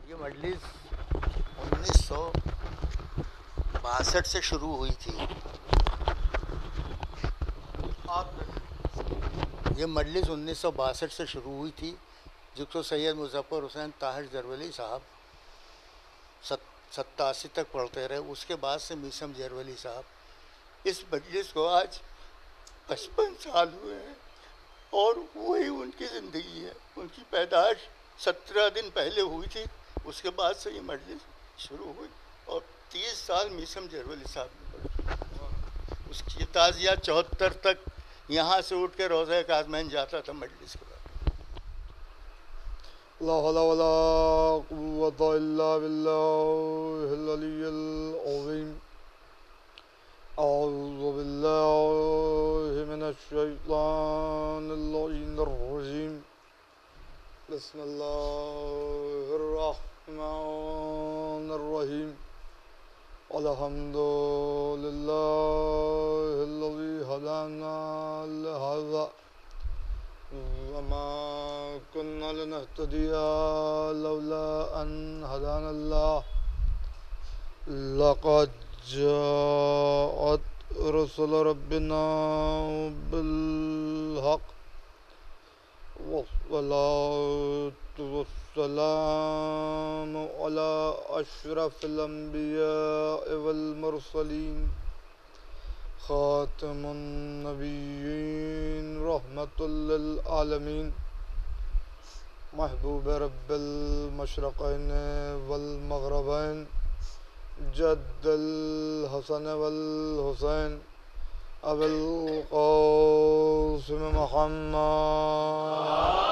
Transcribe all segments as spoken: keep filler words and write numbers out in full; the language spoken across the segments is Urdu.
یہ مجلس انیس سو باسٹھ سے شروع ہوئی تھی. یہ مجلس انیس سو باسٹھ سے شروع ہوئی تھی جس کو سید مظفر حسین طاہر جرولی صاحب ستاسی تک پڑھتے رہے. اس کے بعد سے میسم جرولی صاحب اس مجلس کو آج پچپن سال ہوئے ہیں اور وہی ان کی زندگی ہے. ان کی پیدائش سترہ دن پہلے ہوئی تھی. اس کے بعد سے یہ مجلس شروع ہوئی اور تیس سال میسم جرولی صاحب نے پڑھی. اس کی تعزیہ چوہتر تک یہاں سے اٹھ کے روضہ کاظمین جاتا تھا مجلس کے بعد. لا حول ولا قوة إلا بالله العلي العظيم. أعوذ بالله من الشيطان اللعين الرجيم. بسم الله الرحمن الرحيم. الحمد لله الذي هدانا لهذا وما كنا لنهتدي لولا أن هدانا الله. لقد جاءت رسل ربنا بالحق والصلاة والسلام على أشرف الأنبياء والمرسلين خاتم النبيين رحمة للعالمين محبوب رب المشرقين والمغربين جد الحسن والحسين أبي القاسم محمد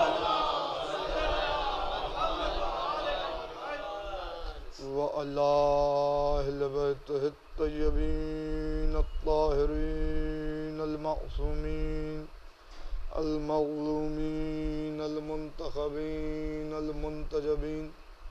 وعلى أهل بيته الطيبين الطاهرين المعصومين المظلومين المنتخبين المنتجبين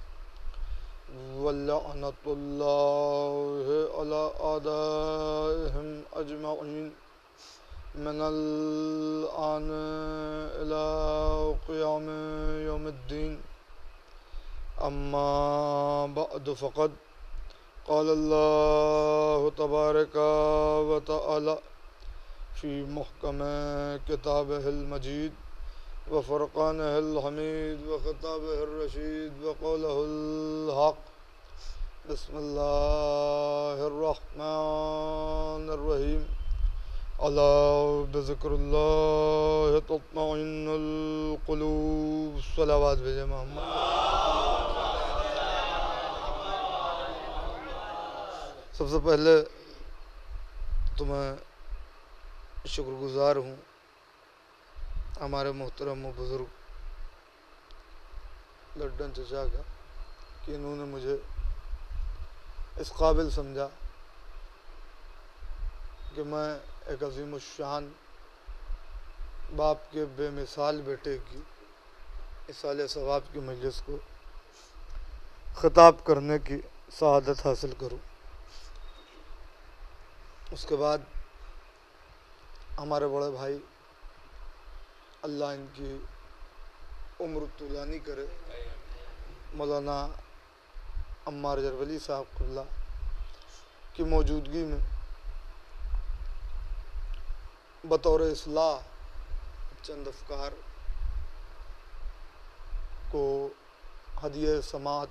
ولعنة الله على أعدائهم أجمعين من الآن إلى قيام يوم الدين. أما بعد فقد قال الله تبارك وتعالى في محكم كتابه المجيد وفرقانه الحميد وخطابه الرشيد وقوله الحق. بسم الله الرحمن الرحيم. ألا بذكر الله تطمئن القلوب. صلوات بجے محمد. سب سے پہلے تو میں شکر گزار ہوں ہمارے محترم و بزرگ لڈن چچا کا کہ انہوں نے مجھے اس قابل سمجھا کہ میں ایک عظیم الشان باپ کے بے مثال بیٹے کی اصالہ ثواب کی مجلس کو خطاب کرنے کی سعادت حاصل کروں. اس کے بعد ہمارے بڑے بھائی اللہ ان کی عمر طولانی کرے مولانا عمار جرولی صاحب قبلہ کی موجودگی میں بطور اصلاح چند افکار کو ہدیہ سماعت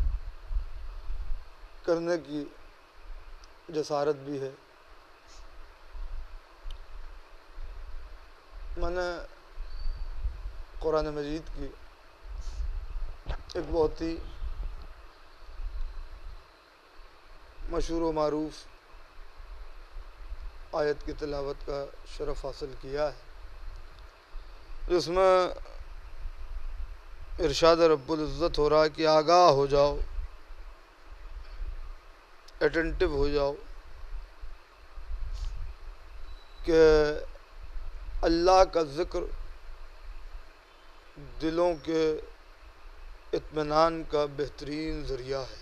کرنے کی جسارت بھی ہے. میں نے قرآن مجید کی ایک بہت ہی مشہور و معروف آیت کی تلاوت کا شرف حاصل کیا ہے جس میں ارشاد رب العزت ہو رہا ہے کہ آگاہ ہو جاؤ، اٹینٹو ہو جاؤ کہ اللہ کا ذکر دلوں کے اطمینان کا بہترین ذریعہ ہے.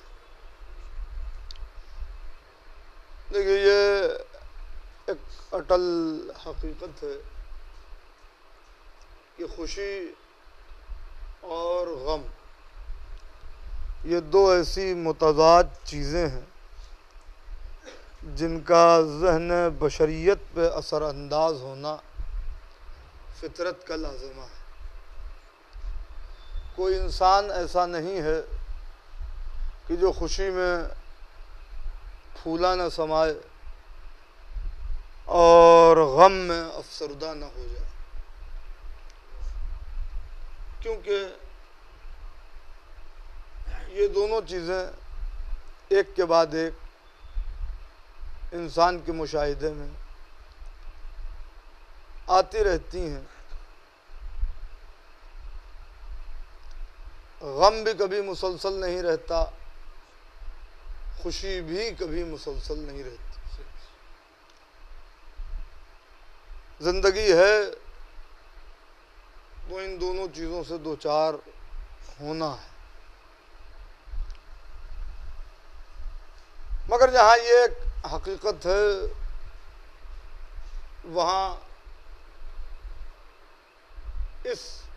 دیکھیے یہ ایک اٹل حقیقت ہے کہ خوشی اور غم یہ دو ایسی متضاد چیزیں ہیں جن کا ذہن بشریت پہ اثر انداز ہونا فطرت کا لازمہ ہے۔ کوئی انسان ایسا نہیں ہے کہ جو خوشی میں پھولا نہ سمائے اور غم میں افسردہ نہ ہو جائے، کیونکہ یہ دونوں چیزیں ایک کے بعد ایک انسان کے مشاہدے میں آتی رہتی ہیں۔ غم بھی کبھی مسلسل نہیں رہتا، خوشی بھی کبھی مسلسل نہیں رہتی۔ زندگی ہے تو ان دونوں چیزوں سے دو چار ہونا ہے، مگر جہاں یہ ایک حقیقت ہے وہاں اس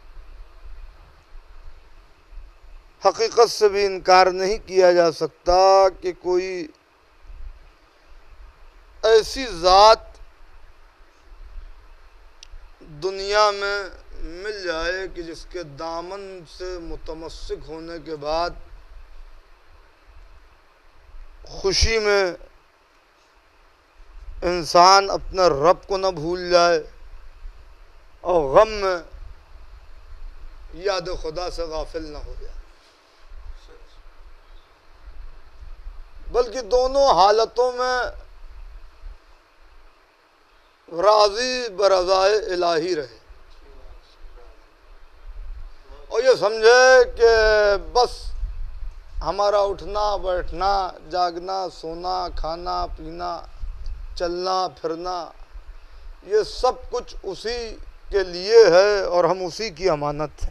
حقیقت سے بھی انکار نہیں کیا جا سکتا کہ کوئی ایسی ذات دنیا میں مل جائے کہ جس کے دامن سے متمسک ہونے کے بعد خوشی میں انسان اپنے رب کو نہ بھول جائے اور غم میں یاد خدا سے غافل نہ ہو جائے، بلکہ دونوں حالتوں میں راضی برضائے الہی رہے اور یہ سمجھے کہ بس ہمارا اٹھنا بیٹھنا جاگنا سونا کھانا پینا چلنا پھرنا یہ سب کچھ اسی کے لیے ہے اور ہم اسی کی امانت ہیں۔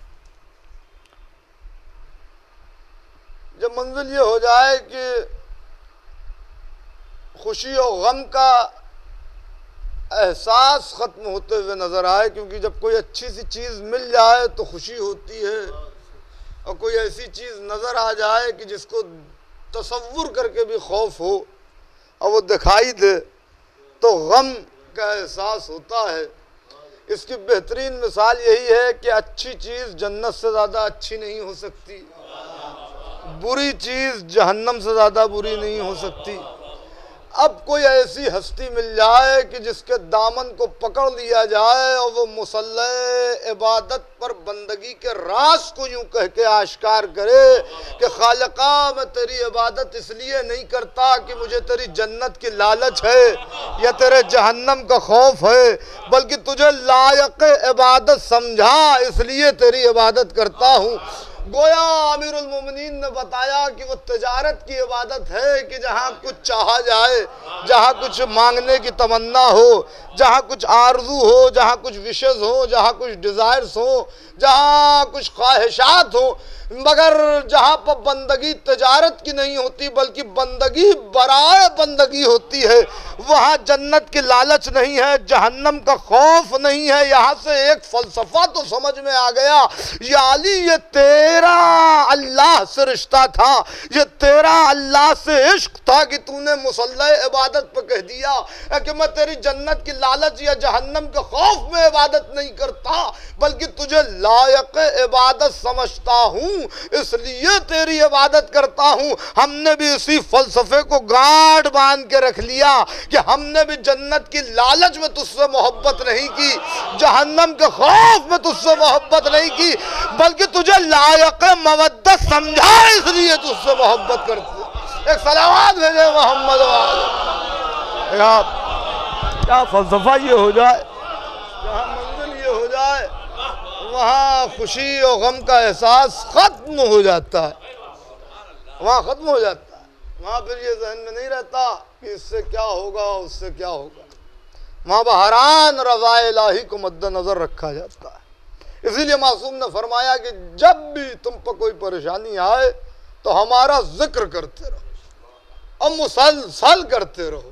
جب منزل یہ ہو جائے کہ خوشی اور غم کا احساس ختم ہوتے ہوئے نظر آئے، کیونکہ جب کوئی اچھی سی چیز مل جائے تو خوشی ہوتی ہے اور کوئی ایسی چیز نظر آ جائے کہ جس کو تصور کر کے بھی خوف ہو اور وہ دکھائی دے تو غم کا احساس ہوتا ہے۔ اس کی بہترین مثال یہی ہے کہ اچھی چیز جنت سے زیادہ اچھی نہیں ہو سکتی، بری چیز جہنم سے زیادہ بری نہیں ہو سکتی۔ اب کوئی ایسی ہستی مل جائے کہ جس کے دامن کو پکڑ لیا جائے اور وہ مصلی عبادت پر بندگی کے راز کو یوں کہہ کے آشکار کرے کہ خالقا میں تیری عبادت اس لیے نہیں کرتا کہ مجھے تیری جنت کی لالچ ہے یا تیرے جہنم کا خوف ہے، بلکہ تجھے لائق عبادت سمجھا اس لیے تیری عبادت کرتا ہوں۔ گویا امیر المومنین نے بتایا کہ وہ تجارت کی عبادت ہے کہ جہاں کچھ چاہا جائے، جہاں کچھ مانگنے کی تمنا ہو، جہاں کچھ آرزو ہو، جہاں کچھ وشز ہو، جہاں کچھ ڈیزائرز ہو، جہاں کچھ خواہشات ہو، مگر جہاں پر بندگی تجارت کی نہیں ہوتی بلکہ بندگی برائے بندگی ہوتی ہے، وہاں جنت کی لالچ نہیں ہے، جہنم کا خوف نہیں ہے۔ یہاں سے ایک فلسفہ تو سمجھ میں آ گیا، یا علی یہ تیرا اللہ سے رشتہ تھا، یہ تیرا اللہ سے عشق تھا کہ تو نے مصلی عبادت پہ کہہ دیا کہ میں تیری جنت کی لالچ یا جہنم کے خوف میں عبادت نہیں کرتا بلکہ تجھے لائق عبادت سمجھتا ہوں اس لیے تیری عبادت کرتا ہوں۔ ہم نے بھی اسی فلسفے کو گاڑ باندھ کے رکھ لیا کہ ہم نے بھی جنت کی لالچ میں تجھ سے محبت نہیں کی، جہنم کے خوف میں تجھ سے محبت نہیں کی، بلکہ تجھے لائق مودت سمجھا اس لیے تجھ سے محبت کرتے ہیں۔ ایک صلوات بھیجے محمد والے۔ کیا فلسفہ یہ ہو جائے، جہاں منزل یہ ہو جائے وہاں خوشی اور غم کا احساس ختم ہو جاتا ہے، وہاں ختم ہو جاتا ہے۔ وہاں پھر یہ ذہن میں نہیں رہتا کہ اس سے کیا ہوگا اس سے کیا ہوگا، وہاں بہران رضا الہی کو مد نظر رکھا جاتا ہے۔ اسی لیے معصوم نے فرمایا کہ جب بھی تم پر کوئی پریشانی آئے تو ہمارا ذکر کرتے رہو اور مسلسل کرتے رہو،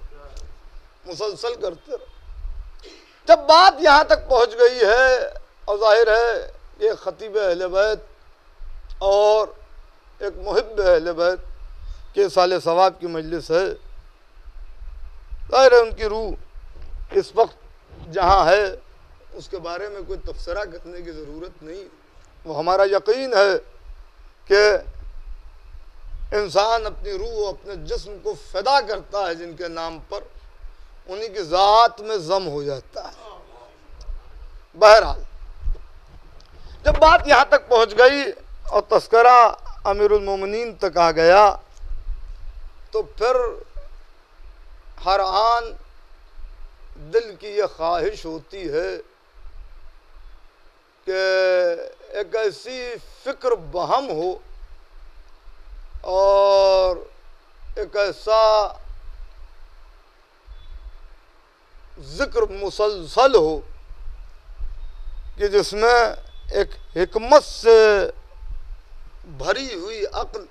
مسلسل کرتے رہو۔ جب بات یہاں تک پہنچ گئی ہے اور ظاہر ہے کہ خطیب اہل بیت اور ایک محب اہل بیت کے سال ثواب کی مجلس ہے، ظاہر ہے ان کی روح اس وقت جہاں ہے اس کے بارے میں کوئی تبصرہ کرنے کی ضرورت نہیں۔ وہ ہمارا یقین ہے کہ انسان اپنی روح و اپنے جسم کو فدا کرتا ہے جن کے نام پر، انہی کی ذات میں ضم ہو جاتا ہے۔ بہرحال جب بات یہاں تک پہنچ گئی اور تذکرہ امیر المومنین تک آ گیا تو پھر ہر آن دل کی یہ خواہش ہوتی ہے کہ ایک ایسی فکر بہم ہو اور ایک ایسا ذکر مسلسل ہو کہ جس میں ایک حکمت سے بھری ہوئی عقل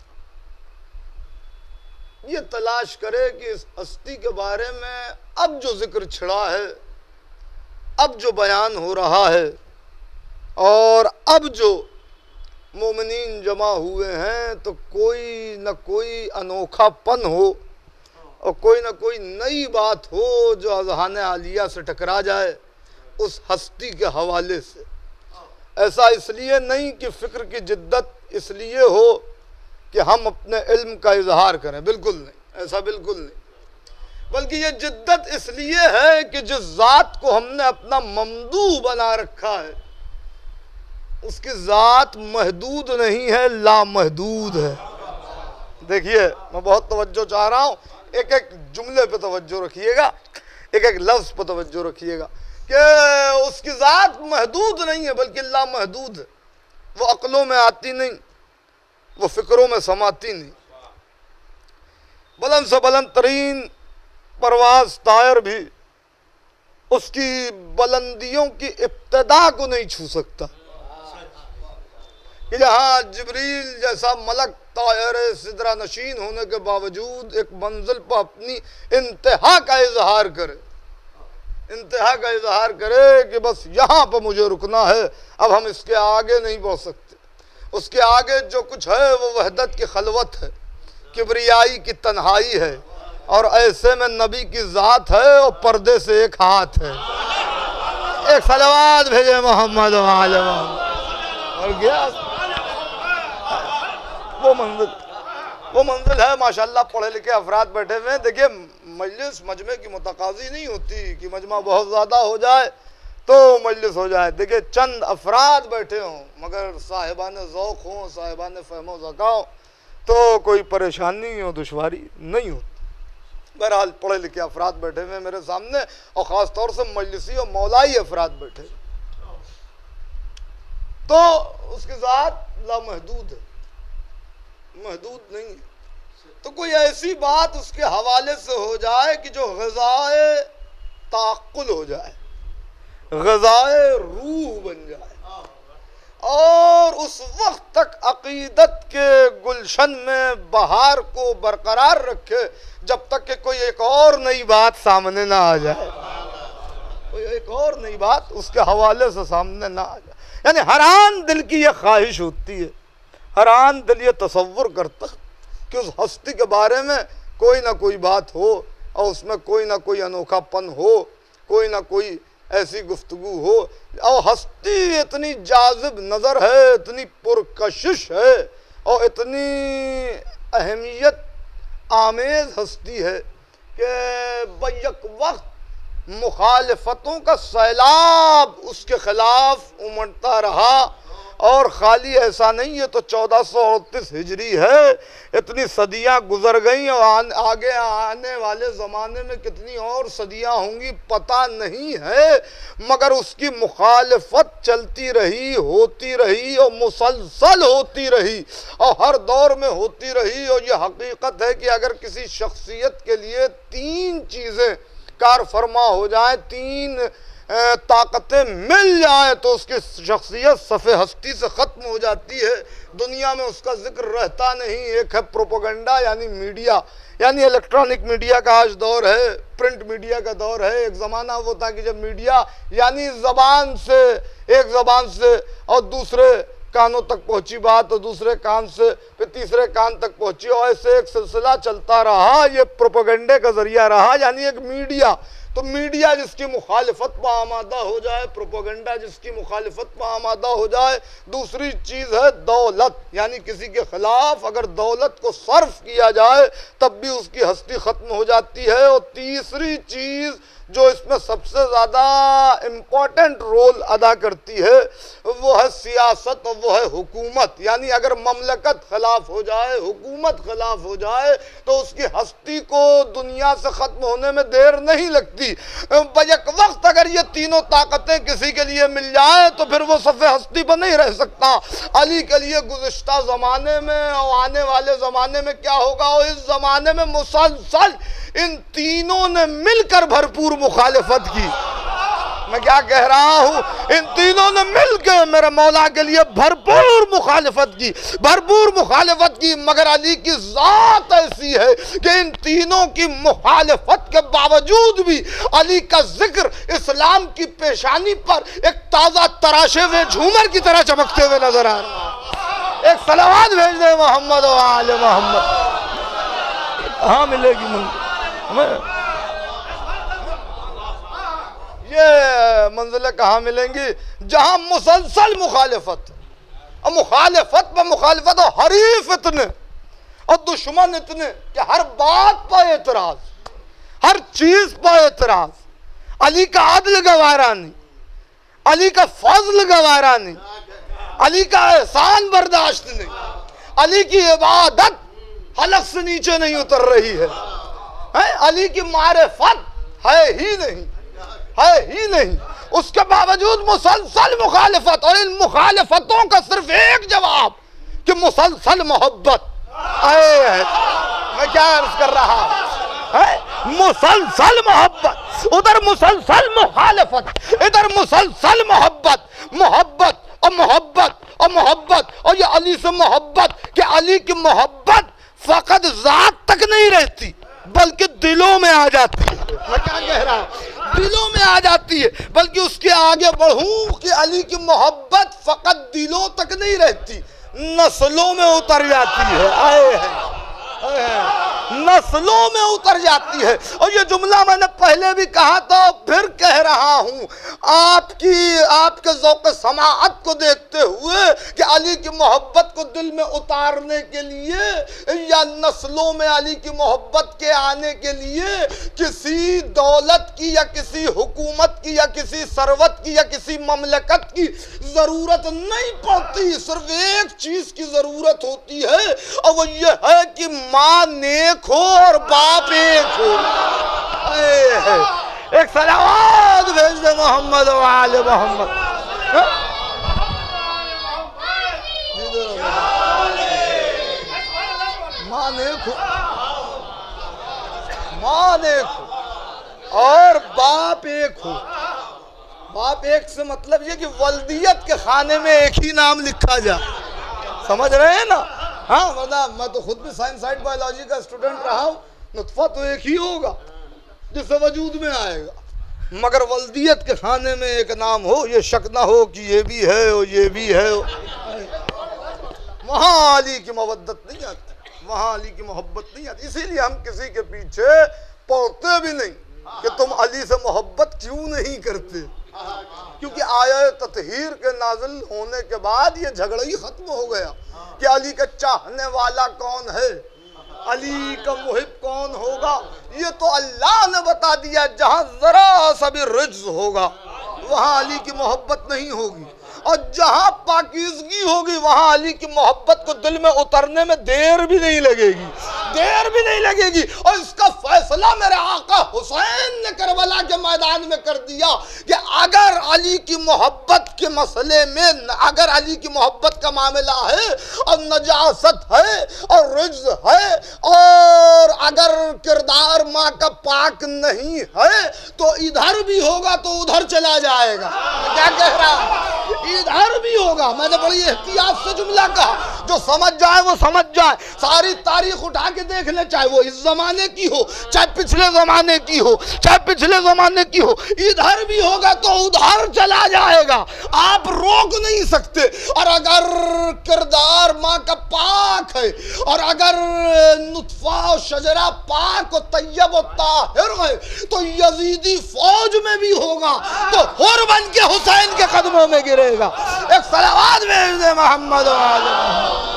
یہ تلاش کرے کہ اس ہستی کے بارے میں اب جو ذکر چھڑا ہے، اب جو بیان ہو رہا ہے، اور اب جو مومنین جمع ہوئے ہیں تو کوئی نہ کوئی انوکھا پن ہو اور کوئی نہ کوئی نئی بات ہو جو اذہان عالیہ سے ٹکرا جائے اس ہستی کے حوالے سے۔ ایسا اس لیے نہیں کہ فکر کی جدت اس لیے ہو کہ ہم اپنے علم کا اظہار کریں، بالکل نہیں، ایسا بالکل نہیں، بلکہ یہ جدت اس لیے ہے کہ جس ذات کو ہم نے اپنا ممدوح بنا رکھا ہے اس کی ذات محدود نہیں ہے، لامحدود ہے۔ دیکھیے میں بہت توجہ چاہ رہا ہوں، ایک ایک جملے پہ توجہ رکھیے گا، ایک ایک لفظ پہ توجہ رکھیے گا کہ اس کی ذات محدود نہیں ہے بلکہ لامحدود ہے۔ وہ عقلوں میں آتی نہیں، وہ فکروں میں سماتی نہیں۔ بلند سے بلند ترین پرواز طائر بھی اس کی بلندیوں کی ابتدا کو نہیں چھو سکتا، کہ جہاں جبریل جیسا ملک طائر سدرہ نشین ہونے کے باوجود ایک منزل پر اپنی انتہا کا اظہار کرے، انتہا کا اظہار کرے کہ بس یہاں پہ مجھے رکنا ہے، اب ہم اس کے آگے نہیں بڑھ سکتے۔ اس کے آگے جو کچھ ہے وہ وحدت کی خلوت ہے، کبریائی کی تنہائی ہے، اور ایسے میں نبی کی ذات ہے اور پردے سے ایک ہاتھ ہے۔ ایک صلوات بھیجے محمد و آل محمد۔ اور گیا وہ منزل وہ منزل ہے۔ ماشاءاللہ پڑھے لکھے افراد بیٹھے ہوئے ہیں۔ دیکھیے مجلس مجمع کی متقاضی نہیں ہوتی کہ مجمع بہت زیادہ ہو جائے تو مجلس ہو جائے۔ دیکھیے چند افراد بیٹھے ہوں مگر صاحبان ذوق ہوں، صاحبان فہم و ذکا ہوں تو کوئی پریشانی اور دشواری نہیں ہوتی۔ بہرحال پڑھے لکھے افراد بیٹھے ہوئے ہیں میرے سامنے، اور خاص طور سے مجلسی اور مولائی افراد بیٹھے، تو اس کی ذات لامحدود ہے، محدود نہیں ہے۔ تو کوئی ایسی بات اس کے حوالے سے ہو جائے کہ جو غذائے تعقل ہو جائے، غذائے روح بن جائے، اور اس وقت تک عقیدت کے گلشن میں بہار کو برقرار رکھے جب تک کہ کوئی ایک اور نئی بات سامنے نہ آ جائے، کوئی ایک اور نئی بات اس کے حوالے سے سامنے نہ آ جائے۔ یعنی ہر آن دل کی یہ خواہش ہوتی ہے، ہر آن دل یہ تصور کرتا کہ اس ہستی کے بارے میں کوئی نہ کوئی بات ہو اور اس میں کوئی نہ کوئی انوکھا پن ہو، کوئی نہ کوئی ایسی گفتگو ہو، اور ہستی اتنی جاذب نظر ہے، اتنی پرکشش ہے اور اتنی اہمیت آمیز ہستی ہے کہ بیک وقت مخالفتوں کا سیلاب اس کے خلاف امڑتا رہا، اور خالی ایسا نہیں ہے تو چودہ سو اڑتیس ہجری ہے، اتنی صدیاں گزر گئیں اور آگے آنے والے زمانے میں کتنی اور صدیاں ہوں گی پتہ نہیں ہے، مگر اس کی مخالفت چلتی رہی، ہوتی رہی اور مسلسل ہوتی رہی اور ہر دور میں ہوتی رہی۔ اور یہ حقیقت ہے کہ اگر کسی شخصیت کے لیے تین چیزیں کار فرما ہو جائیں، تین طاقتیں مل جائیں تو اس کی شخصیت صفِ ہستی سے ختم ہو جاتی ہے، دنیا میں اس کا ذکر رہتا نہیں۔ ایک ہے پروپیگنڈا یعنی میڈیا، یعنی الیکٹرانک میڈیا کا آج دور ہے، پرنٹ میڈیا کا دور ہے۔ ایک زمانہ وہ تھا کہ جب میڈیا یعنی زبان سے، ایک زبان سے اور دوسرے کانوں تک پہنچی بات اور دوسرے کان سے پھر تیسرے کان تک پہنچی اور ایسے ایک سلسلہ چلتا رہا. یہ پروپیگنڈے کا ذریعہ رہا, یعنی ایک میڈیا. تو میڈیا جس کی مخالفت پہ آمادہ ہو جائے, پروپیگنڈا جس کی مخالفت پہ آمادہ ہو جائے. دوسری چیز ہے دولت, یعنی کسی کے خلاف اگر دولت کو صرف کیا جائے تب بھی اس کی ہستی ختم ہو جاتی ہے. اور تیسری چیز جو اس میں سب سے زیادہ امپورٹنٹ رول ادا کرتی ہے وہ ہے سیاست اور وہ ہے حکومت. یعنی اگر مملکت خلاف ہو جائے, حکومت خلاف ہو جائے تو اس کی ہستی کو دنیا سے ختم ہونے میں دیر نہیں لگتی. بیک وقت اگر یہ تینوں طاقتیں کسی کے لیے مل جائیں تو پھر وہ صف ہستی پر نہیں رہ سکتا. علی کے لیے گزشتہ زمانے میں اور آنے والے زمانے میں کیا ہوگا, اور اس زمانے میں مسلسل ان تینوں نے مل کر بھرپور مخالفت کی. میں کیا کہہ رہا ہوں, ان تینوں نے مل کے میرے مولا کے لیے بھرپور مخالفت کی, بھرپور مخالفت کی. مگر علی کی ذات ایسی ہے کہ ان تینوں کی مخالفت کے باوجود بھی علی کا ذکر اسلام کی پیشانی پر ایک تازہ تراشے ہوئے جھومر کی طرح چمکتے ہوئے نظر آ رہا ہے. ایک صلوات بھیج دیں محمد و آل محمد. کہاں ملے گی منزل, یہ منزلیں کہاں ملیں گی جہاں مسلسل مخالفت, اور مخالفت پہ مخالفت, اور حریف اتنے اور دشمن اتنے کہ ہر بات پہ اعتراض, ہر چیز پہ اعتراض. علی کا عدل گوارا نہیں, علی کا فضل گوارا نہیں, علی کا احسان برداشت نہیں, علی کی عبادت حلق سے نیچے نہیں اتر رہی ہے, علی کی معرفت ہے ہی نہیں, ہے ہی نہیں. اس کے باوجود مسلسل مخالفت, اور ان مخالفتوں کا صرف ایک جواب کہ مسلسل محبت. اے میں کیا عرض کر رہا ہوں, مسلسل محبت, ادھر مسلسل مخالفت, ادھر مسلسل محبت, محبت اور محبت اور محبت. اور یہ علی سے محبت کہ علی کی محبت فقط ذات تک نہیں رہتی بلکہ دلوں میں آ جاتی ہے. میں کیا کہہ رہا ہوں, دلوں میں آ جاتی ہے. بلکہ اس کے آگے بڑھوں کہ علی کی محبت فقط دلوں تک نہیں رہتی, نسلوں میں اتر جاتی ہے. آئے ہیں نسلوں میں اتر جاتی ہے. اور یہ جملہ میں نے پہلے بھی کہا تھا, پھر کہہ رہا ہوں, آپ کی آپ کے ذوق سماعت کو دیکھتے ہوئے کہ علی کی محبت کو دل میں اتارنے کے لیے یا نسلوں میں علی کی محبت کے آنے کے لیے کسی دولت کی یا کسی حکومت کی یا کسی ثروت کی یا کسی مملکت کی ضرورت نہیں پڑتی. صرف ایک چیز کی ضرورت ہوتی ہے, اور وہ یہ ہے کہ ماں نیک ہو اور باپ ایک ہو. ایک صلوات بھیج دے محمد و آل محمد. ماں نیک ہو, ماں نیک ہو اور باپ ایک ہو. باپ ایک سے مطلب یہ کہ ولدیت کے خانے میں ایک ہی نام لکھا جائے. سمجھ رہے ہیں نا؟ ہاں مطلب میں تو خود بھی سائنس سائٹ بایولوجی کا اسٹوڈنٹ رہا ہوں. نطفہ تو ایک ہی ہوگا جس سے وجود میں آئے گا, مگر ولدیت کے خانے میں ایک نام ہو, یہ شک نہ ہو کہ یہ بھی ہے اور یہ بھی ہے. وہاں علی کی مودت نہیں آتی, وہاں علی کی محبت نہیں آتی. اسی لیے ہم کسی کے پیچھے پڑتے بھی نہیں کہ تم علی سے محبت کیوں نہیں کرتے, کیونکہ آیت تطہیر کے نازل ہونے کے بعد یہ جھگڑا ہی ختم ہو گیا کہ علی کا چاہنے والا کون ہے, علی کا محب کون ہوگا. یہ تو اللہ نے بتا دیا, جہاں ذرا سا بھی رجز ہوگا وہاں علی کی محبت نہیں ہوگی, اور جہاں پاکیزگی ہوگی وہاں علی کی محبت کو دل میں اترنے میں دیر بھی نہیں لگے گی, دیر بھی نہیں لگے گی. اور اس کا فیصلہ میرے آقا حسین نے کربلا کے میدان میں کر دیا کہ اگر علی کی محبت کے مسئلے میں, اگر علی کی محبت کا معاملہ ہے اور نجاست ہے اور رجز ہے اور اگر کردار ماں کا پاک نہیں ہے تو ادھر بھی ہوگا تو ادھر چلا جائے گا. کیا کہہ رہا, ادھر بھی ہوگا. میں نے بڑی احتیاط سے جملہ کہا, جو سمجھ جائے وہ سمجھ جائے. ساری تاریخ اٹھا کے دیکھ لیں، چاہے وہ اس زمانے کی ہو چاہے پچھلے زمانے کی ہو چاہے پچھلے زمانے کی ہو، ادھر بھی ہوگا تو ادھر چلا جائے گا، آپ روک نہیں سکتے۔ اور اگر کردار ماں کا پاک ہے، اور اگر نطفہ و شجرہ پاک و طیب و طاہر ہے، تو یزیدی فوج میں بھی ہوگا تو حر بن کے حسین کے قدموں میں گرے گا۔ ایک صلوات بھیج دے محمد و آل محمد۔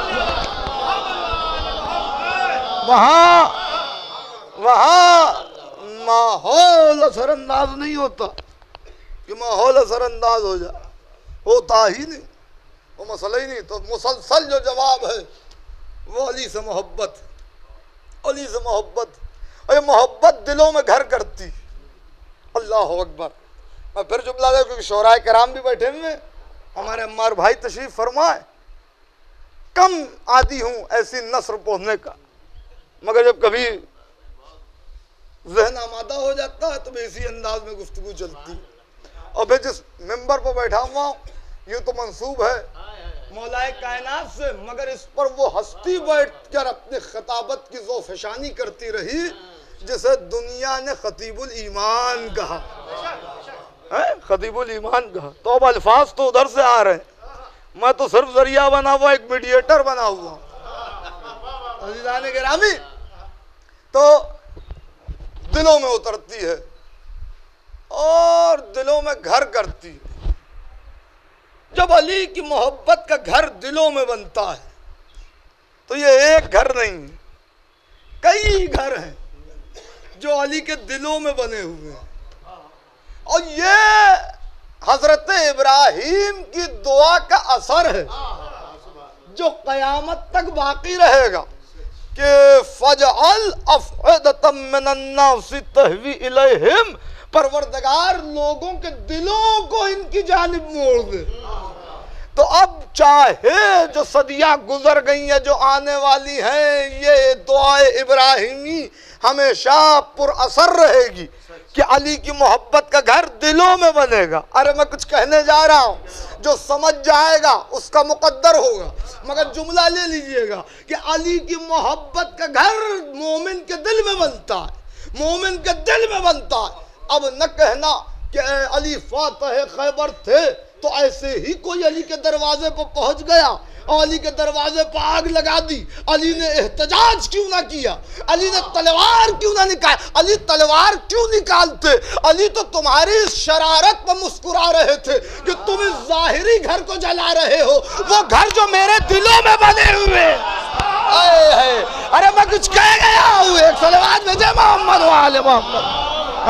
وہاں وہاں ماحول اثر انداز نہیں ہوتا کہ ماحول اثر انداز ہو جائے، ہوتا ہی نہیں، وہ مسئلہ ہی نہیں۔ تو مسلسل جو جواب ہے وہ علی سے محبت، علی سے محبت، اور یہ محبت دلوں میں گھر کرتی۔ اللہ اکبر۔ میں پھر جملہ دے کیونکہ شعراء کرام بھی بیٹھے ہوئے ہیں، ہمارے عمار بھائی تشریف فرمائے۔ کم عادی ہوں ایسی نثر پڑھنے کا، مگر جب کبھی ذہن آمادہ ہو جاتا ہے تو بھی اسی انداز میں گفتگو چلتی۔ اور پھر جس ممبر پر بیٹھا ہوا ہوں، یہ تو منسوب ہے مولائے کائنات سے، مگر اس پر وہ ہستی بیٹھ کر اپنی خطابت کی ذوفشانی کرتی رہی جسے دنیا نے خطیب الایمان کہا، خطیب الایمان کہا۔ تو اب الفاظ تو ادھر سے آ رہے ہیں، میں تو صرف ذریعہ بنا ہوا، ایک میڈیٹر بنا ہوا ہوں۔ عزیزان گرامی، تو دلوں میں اترتی ہے اور دلوں میں گھر کرتی ہے۔ جب علی کی محبت کا گھر دلوں میں بنتا ہے تو یہ ایک گھر نہیں، کئی گھر ہیں جو علی کے دلوں میں بنے ہوئے ہیں، اور یہ حضرت ابراہیم کی دعا کا اثر ہے جو قیامت تک باقی رہے گا کہ فَجْعَلْ أَفْئِدَةً مِّنَ النَّاسِ تَهْوِي إِلَيْهِمْ، پروردگار لوگوں کے دلوں کو ان کی جانب موڑ دے۔ تو اب چاہے جو صدیاں گزر گئی ہیں، جو آنے والی ہیں، یہ دعائے ابراہیمی ہمیشہ پر اثر رہے گی کہ علی کی محبت کا گھر دلوں میں بنے گا۔ ارے میں کچھ کہنے جا رہا ہوں، جو سمجھ جائے گا اس کا مقدر ہوگا، مگر جملہ لے لیجئے گا کہ علی کی محبت کا گھر مومن کے دل میں بنتا ہے، مومن کے دل میں بنتا ہے۔ اب نہ کہنا کہ اے علی فاتح خیبر تھے تو ایسے ہی کوئی علی کے دروازے پر پہنچ گیا اور علی کے دروازے پر آگ لگا دی، علی نے احتجاج کیوں نہ کیا، علی نے تلوار کیوں نہ نکال، علی تلوار کیوں نکالتے؟ علی تو تمہاری شرارت پر مسکرا رہے تھے کہ تم اس ظاہری گھر کو جلا رہے ہو، وہ گھر جو میرے دلوں میں بنے ہوئے۔ اے ہے ارے میں کچھ کہہ گیا ہوں، ایک صلوات بھیجے محمد و آل محمد۔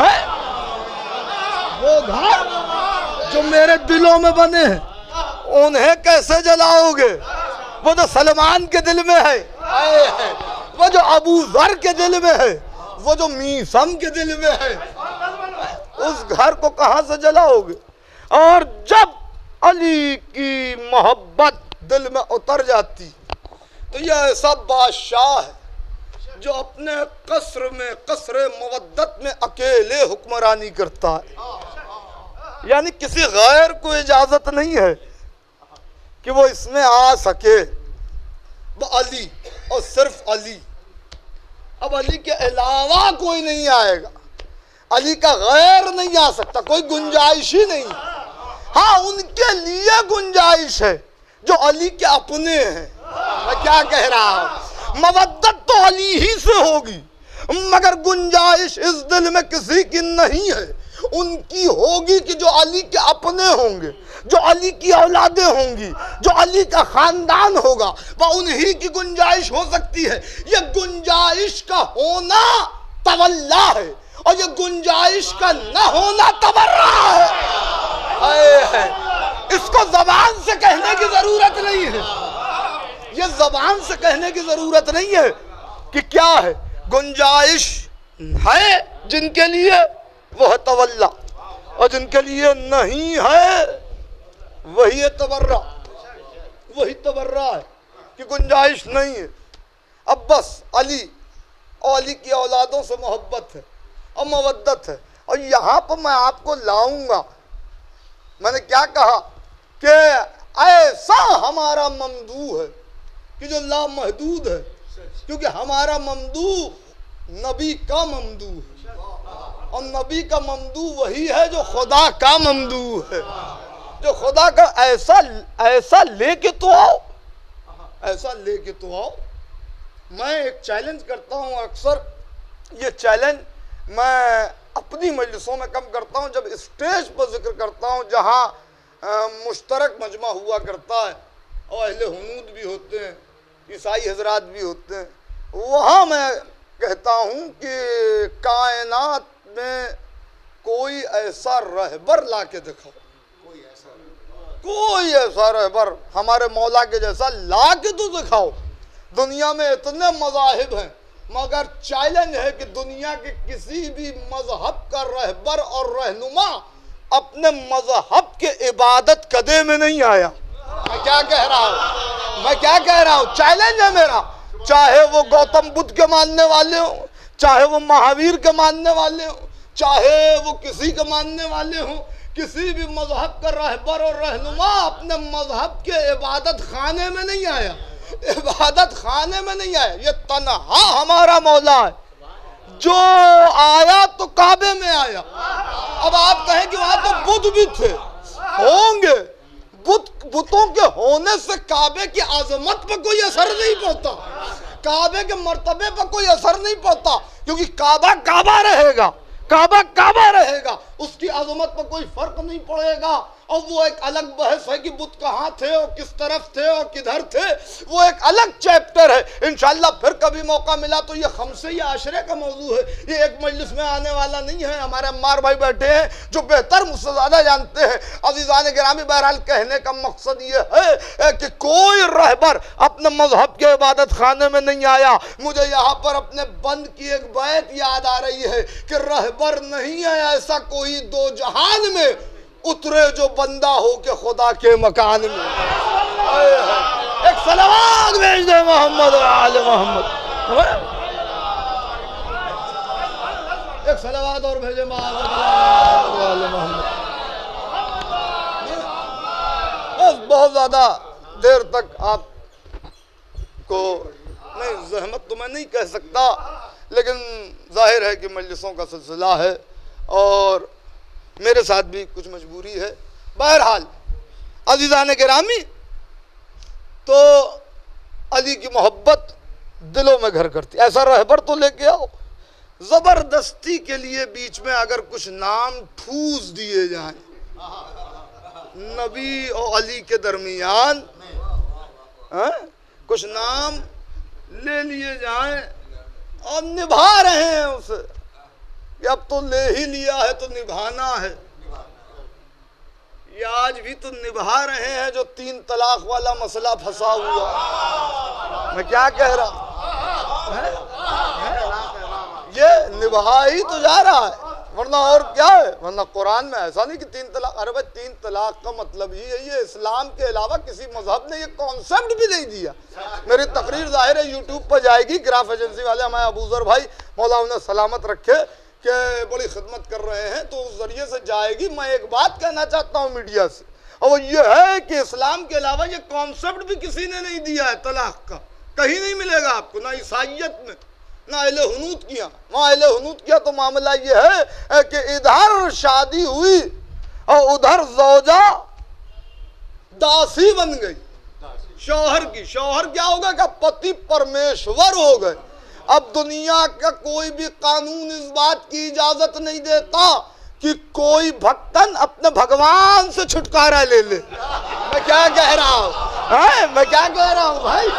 وہ گھر جو میرے دلوں میں بنے ہیں انہیں کیسے جلاؤ گے؟ وہ جو سلمان کے دل میں ہے، وہ جو ابو ذر کے دل میں ہے، وہ جو میثم کے دل میں ہے، اس گھر کو کہاں سے جلاؤ گے؟ اور جب علی کی محبت دل میں اتر جاتی تو یہ ایسا بادشاہ ہے جو اپنے قصر میں، قصر مودت میں اکیلے حکمرانی کرتا ہے، یعنی کسی غیر کو اجازت نہیں ہے کہ وہ اس میں آ سکے۔ وہ علی اور صرف علی، اب علی کے علاوہ کوئی نہیں آئے گا، علی کا غیر نہیں آ سکتا، کوئی گنجائش ہی نہیں۔ ہاں ان کے لیے گنجائش ہے جو علی کے اپنے ہیں۔ میں کیا کہہ رہا ہوں، مودت تو علی ہی سے ہوگی، مگر گنجائش اس دل میں کسی کی نہیں ہے، ان کی ہوگی کہ جو علی کے اپنے ہوں گے، جو علی کی اولادیں ہوں گی، جو علی کا خاندان ہوگا، وہ انہی کی گنجائش ہو سکتی ہے۔ یہ گنجائش کا ہونا تولا ہے اور یہ گنجائش کا نہ ہونا تبرع ہے۔ اس کو زبان سے کہنے کی ضرورت نہیں ہے، یہ زبان سے کہنے کی ضرورت نہیں ہے کہ کیا ہے گنجائش ہے جن کے لیے وہ ہے تولا، اور جن کے لیے نہیں ہے وہی ہے تبرع، وہی تبرع ہے کہ گنجائش نہیں ہے۔ اب بس علی اور علی کی اولادوں سے محبت ہے اور مودت ہے، اور یہاں پر میں آپ کو لاؤں گا، میں نے کیا کہا کہ ایسا ہمارا ممدوح ہے کہ جو لامحدود ہے، کیونکہ ہمارا ممدوح نبی کا ممدوح ہے، اور نبی کا ممدوح وہی ہے جو خدا کا ممدوح ہے، جو خدا کا ایسا ایسا لے کے تو آؤ، ایسا لے کے تو آؤ۔ میں ایک چیلنج کرتا ہوں، اکثر یہ چیلنج میں اپنی مجلسوں میں کم کرتا ہوں، جب اسٹیج پر ذکر کرتا ہوں جہاں مشترک مجمع ہوا کرتا ہے اور اہل حنود بھی ہوتے ہیں، عیسائی حضرات بھی ہوتے ہیں، وہاں میں کہتا ہوں کہ کائنات میں کوئی ایسا رہبر لا کے دکھاؤ، کوئی ایسا رہبر ہمارے مولا کے جیسا لا کے تو دکھاؤ۔ دنیا میں اتنے مذاہب ہیں، مگر چیلنج ہے کہ دنیا کے کسی بھی مذہب کا رہبر اور رہنما اپنے مذہب کے عبادت قدے میں نہیں آیا۔ میں کیا کہہ رہا ہوں میں کیا کہہ رہا ہوں چیلنج ہے میرا، چاہے وہ گوتم بدھ کے ماننے والے ہوں، چاہے وہ مہاویر کے ماننے والے ہوں، چاہے وہ کسی کے ماننے والے ہوں، کسی بھی مذہب کا رہبر اور رہنما اپنے مذہب کے عبادت خانے میں نہیں آیا، عبادت خانے میں نہیں آیا۔ یہ تنہا ہمارا مولا ہے جو آیا تو کعبے میں آیا۔ اب آپ کہیں کہ وہاں تو بدھ بھی تھے، ہوں گے، بتوں کے ہونے سے کعبے کی عظمت پر کوئی اثر نہیں پڑتا، کعبے کے مرتبے پر کوئی اثر نہیں پڑتا، کیونکہ کعبہ کعبہ رہے گا، کعبہ کعبہ رہے گا، اس کی عظمت پر کوئی فرق نہیں پڑے گا۔ اور وہ ایک الگ بحث ہے کہ بت کہاں تھے اور کس طرف تھے اور کدھر تھے، وہ ایک الگ چیپٹر ہے۔ انشاءاللہ پھر کبھی موقع ملا تو یہ خمسے یا عشرے کا موضوع ہے، یہ ایک مجلس میں آنے والا نہیں ہے۔ ہمارے عمار بھائی بیٹھے ہیں جو بہتر مجھ سے زیادہ جانتے ہیں۔ عزیزان گرامی، بہرحال کہنے کا مقصد یہ ہے کہ کوئی رہبر اپنے مذہب کے عبادت خانے میں نہیں آیا۔ مجھے یہاں پر اپنے بند کی ایک بیت یاد آ رہی ہے کہ رہبر نہیں ہے ایسا کوئی دو جہان میں اترے جو بندہ ہو کے خدا کے مکان میں۔ ایک صلوات بھیج دے محمد و آل محمد، ایک صلوات اور بھیجے محمد و آل محمد۔ بس بہت زیادہ دیر تک آپ کو نہیں، زحمت تو میں نہیں کہہ سکتا، لیکن ظاہر ہے کہ مجلسوں کا سلسلہ ہے اور میرے ساتھ بھی کچھ مجبوری ہے۔ بہرحال عزیزان گرامی، تو علی کی محبت دلوں میں گھر کرتی، ایسا رہبر تو لے کے آؤ۔ زبردستی کے لیے بیچ میں اگر کچھ نام ٹھوس دیے جائیں نبی اور علی کے درمیان، کچھ نام لے لیے جائیں اور نبھا رہے ہیں اسے، کہ اب تو لے ہی لیا ہے تو نبھانا ہے، یہ آج بھی تو نبھا رہے ہیں جو تین طلاق والا مسئلہ پھنسا ہوا۔ میں کیا کہہ رہا ہے؟ یہ نبھا ہی تو جا رہا ہے، ورنہ اور کیا ہے؟ ورنہ قرآن میں ایسا نہیں کہ تین طلاق، ارے بھائی تین طلاق کا مطلب ہی ہے یہ، اسلام کے علاوہ کسی مذہب نے یہ کانسیپٹ بھی نہیں دیا۔ میری تقریر ظاہر ہے یوٹیوب پر جائے گی، گراف ایجنسی والے ہمارے ابوذر بھائی مولا انہیں سلامت رکھے کہ بڑی خدمت کر رہے ہیں، تو اس ذریعے سے جائے گی۔ میں ایک بات کہنا چاہتا ہوں میڈیا سے، اور وہ یہ ہے کہ اسلام کے علاوہ یہ کانسیپٹ بھی کسی نے نہیں دیا ہے طلاق کا، کہیں نہیں ملے گا آپ کو، نہ عیسائیت میں، نہ اہل حنود کیا۔ وہاں اہل حنود کیا تو معاملہ یہ ہے کہ ادھر شادی ہوئی اور ادھر زوجہ داسی بن گئی شوہر کی۔ شوہر کیا ہوگا کہ پتی پرمیشور ہو گئے۔ اب دنیا کا کوئی بھی قانون اس بات کی اجازت نہیں دیتا کہ کوئی بھکتن اپنے بھگوان سے چھٹکارا لے لے۔ میں کیا کہہ رہا ہوں میں کیا کہہ رہا ہوں بھائی،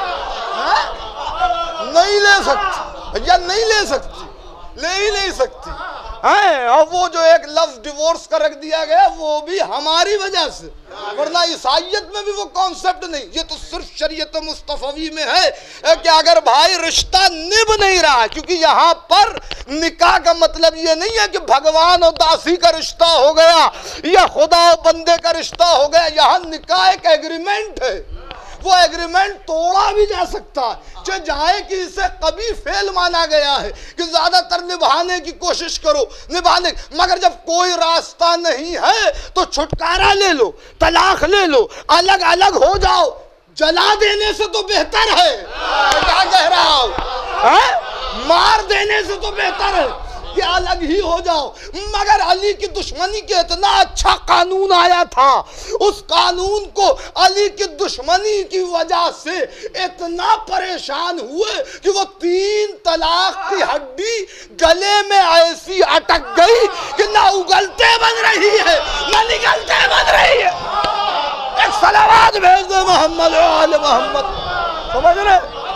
نہیں لے سکتی، یا نہیں لے سکتی، لے ہی نہیں سکتی۔ اور وہ جو ایک لفظ ڈیورس کا رکھ دیا گیا وہ بھی ہماری وجہ سے، ورنہ عیسائیت میں بھی وہ کانسیپٹ نہیں۔ یہ تو صرف شریعت مصطفی میں ہے کہ اگر بھائی رشتہ نبھ نہیں رہا، کیونکہ یہاں پر نکاح کا مطلب یہ نہیں ہے کہ بھگوان اور داسی کا رشتہ ہو گیا یا خدا اور بندے کا رشتہ ہو گیا، یہاں نکاح ایک ایگریمنٹ ہے، وہ ایگریمنٹ توڑا بھی جا سکتا ہے، جو جائے کہ اسے کبھی فیل مانا گیا ہے کہ زیادہ تر نبھانے کی کوشش کرو، نبھانے، مگر جب کوئی راستہ نہیں ہے تو چھٹکارا لے لو، طلاق لے لو، الگ الگ ہو جاؤ، جلا دینے سے تو بہتر ہے۔ میں کیا کہہ رہا ہوں مار دینے سے تو بہتر ہے کہ الگ ہی ہو جاؤ. مگر علی کی دشمنی کے اتنا اچھا قانون آیا تھا, اس قانون کو علی کی دشمنی کی وجہ سے اتنا پریشان ہوئے کہ وہ تین طلاق کی ہڈی گلے میں ایسی اٹک گئی کہ نہ اگلتے بن رہی ہے نہ نگلتے بن رہی ہے. ایک صلوات بھیج دے محمد و آل محمد. سمجھ رہے؟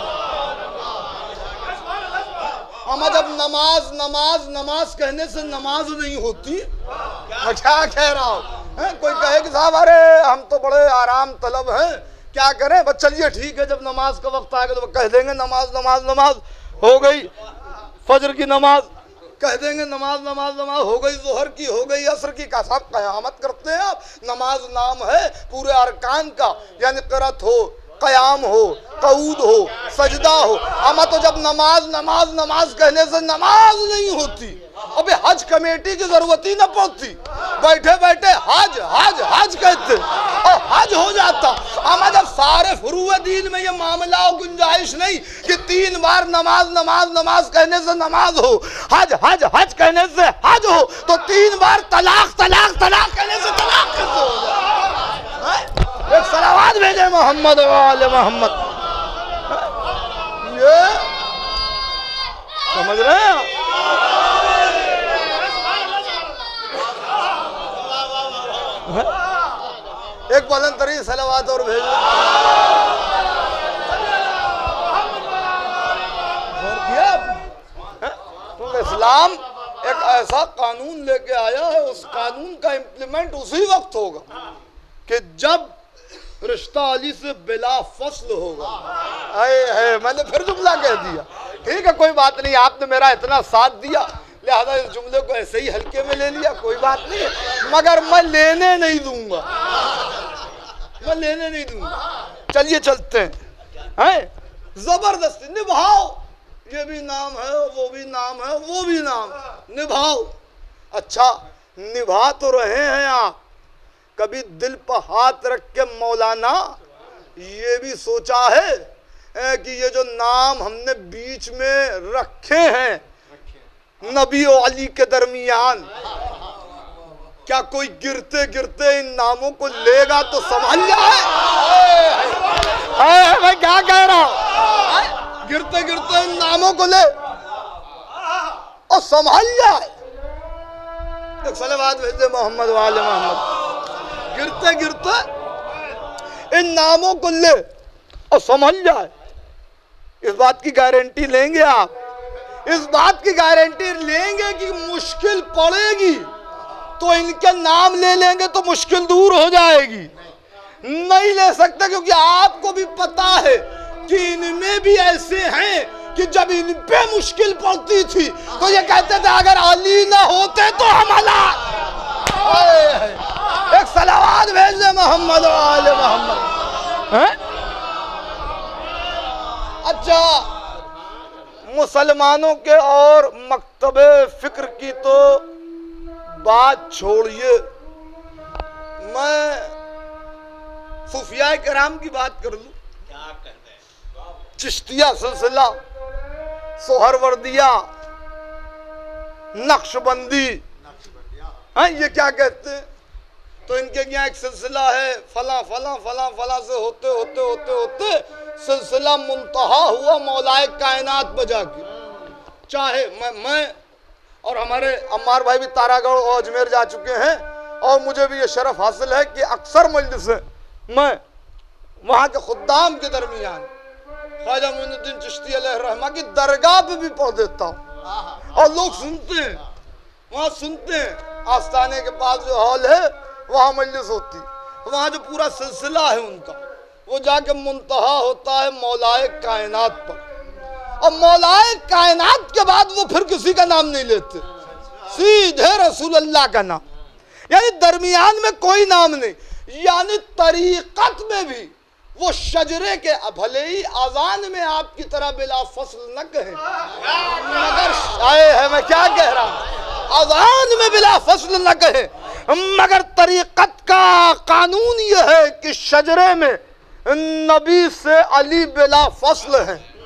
اما جب نماز نماز نماز کہنے سے نماز نہیں ہوتی, میں کیا کہہ رہا ہوں. کوئی کہے کہ صاحب ارے ہم تو بڑے آرام طلب ہیں, کیا کریں؟ بس چلیے ٹھیک ہے, جب نماز کا وقت آئے گا تو کہہ دیں گے نماز نماز نماز ہو گئی. فجر کی نماز کہہ دیں گے نماز نماز نماز ہو گئی. ظہر کی ہو گئی, عصر کی. کا صاحب قیامت کرتے ہیں آپ؟ نماز نام ہے پورے ارکان کا, یعنی قرات ہو, قیام ہو, قعود ہو, سجدہ ہو. اما تو جب نماز نماز نماز کہنے سے نماز نہیں ہوتی, ابھی حج کمیٹی کی ضرورت ہی نہ پڑتی, بیٹھے بیٹھے حج حج حج کہتے اور حج ہو جاتا. اما جب سارے فروع دین میں یہ معاملہ و گنجائش نہیں کہ تین بار نماز نماز نماز کہنے سے نماز ہو, حج حج حج کہنے سے حج ہو, تو تین بار طلاق طلاق طلاق کہنے سے طلاق کیسے ہو جائے؟ ایک صلوات بھیجے محمد و آل محمد. یہ سمجھ رہے ہیں؟ ایک بلند ترین صلوات اور بھیجو. غور کیا آپ نے؟ کیونکہ اسلام ایک ایسا قانون لے کے آیا ہے, اس قانون کا امپلیمنٹ اسی وقت ہوگا کہ جب رشتہ علی سے بلا فصل ہوگا. اے اے میں نے پھر جملہ کہہ دیا. ٹھیک ہے کوئی بات نہیں, آپ نے میرا اتنا ساتھ دیا لہذا اس جملے کو ایسے ہی ہلکے میں لے لیا, کوئی بات نہیں, مگر میں لینے نہیں دوں گا, میں لینے نہیں دوں گا. چلیے چلتے ہیں. زبردستی نبھاؤ, یہ بھی نام ہے وہ بھی نام ہے وہ بھی نام, نبھاؤ. اچھا نبھا تو رہے ہیں آپ, کبھی دل پر ہاتھ رکھ کے مولانا یہ بھی سوچا ہے کہ یہ جو نام ہم نے بیچ میں رکھے ہیں نبی و علی کے درمیان, کیا کوئی گرتے گرتے ان ناموں کو لے گا تو سنبھل جائے؟ میں کیا کہہ رہا ہوں, گرتے گرتے ان ناموں کو لے اور سنبھل جائے. ایک صلوات بھیج دے محمد و آل محمد. گرتے گرتے ان ناموں کو لے اور سنبھل جائے. اس بات کی گارنٹی لیں گے آپ, اس بات کی گارنٹی لیں گے کہ مشکل پڑے گی تو ان کے نام لے لیں گے تو مشکل دور ہو جائے گی. نہیں لے سکتے کیونکہ آپ کو بھی پتا ہے کہ ان میں بھی ایسے ہیں کہ جب ان پہ مشکل پڑتی تھی تو یہ کہتے تھے اگر علی نہ ہوتے تو ہم ہلاک. ایک صلوات بھیج دے محمد و آل محمد. اچھا مسلمانوں کے اور مکتب فکر کی تو بات چھوڑیے, میں صوفیاء کرام کی بات کر لوں. چشتیہ سلسلہ, سہروردیہ, نقشبندی, ہاں یہ کیا کہتے ہیں؟ تو ان کے یہاں ایک سلسلہ ہے فلاں فلاں فلاں فلاں سے ہوتے ہوتے ہوتے ہوتے سلسلہ منتہا ہوا مولائے کائنات بجا کے. چاہے میں میں اور ہمارے عمار بھائی بھی تارا گڑھ اور اجمیر جا چکے ہیں, اور مجھے بھی یہ شرف حاصل ہے کہ اکثر مجلسیں میں وہاں کے خدام کے درمیان خواجہ معین الدین چشتی علیہ الرحمہ کی درگاہ پہ بھی پڑھ دیتا ہوں, اور لوگ سنتے ہیں, وہاں سنتے ہیں. آستانے کے پاس جو ہال ہے وہاں مجلس ہوتی, وہاں جو پورا سلسلہ ہے ان کا وہ جا کے منتہا ہوتا ہے مولائے کائنات پر, اور مولائے کائنات کے بعد وہ پھر کسی کا نام نہیں لیتے, سیدھے رسول اللہ کا نام, یعنی درمیان میں کوئی نام نہیں. یعنی طریقت میں بھی وہ شجرے کے بھلے ہی اذان میں آپ کی طرح بلا فصل نہ کہیں, مگر آئے ہے میں کیا کہہ رہا ہوں, اذان میں بلا فصل نہ کہیں, مگر طریقت کا قانون یہ ہے کہ شجرے میں نبی سے علی بلا فصل ہیں.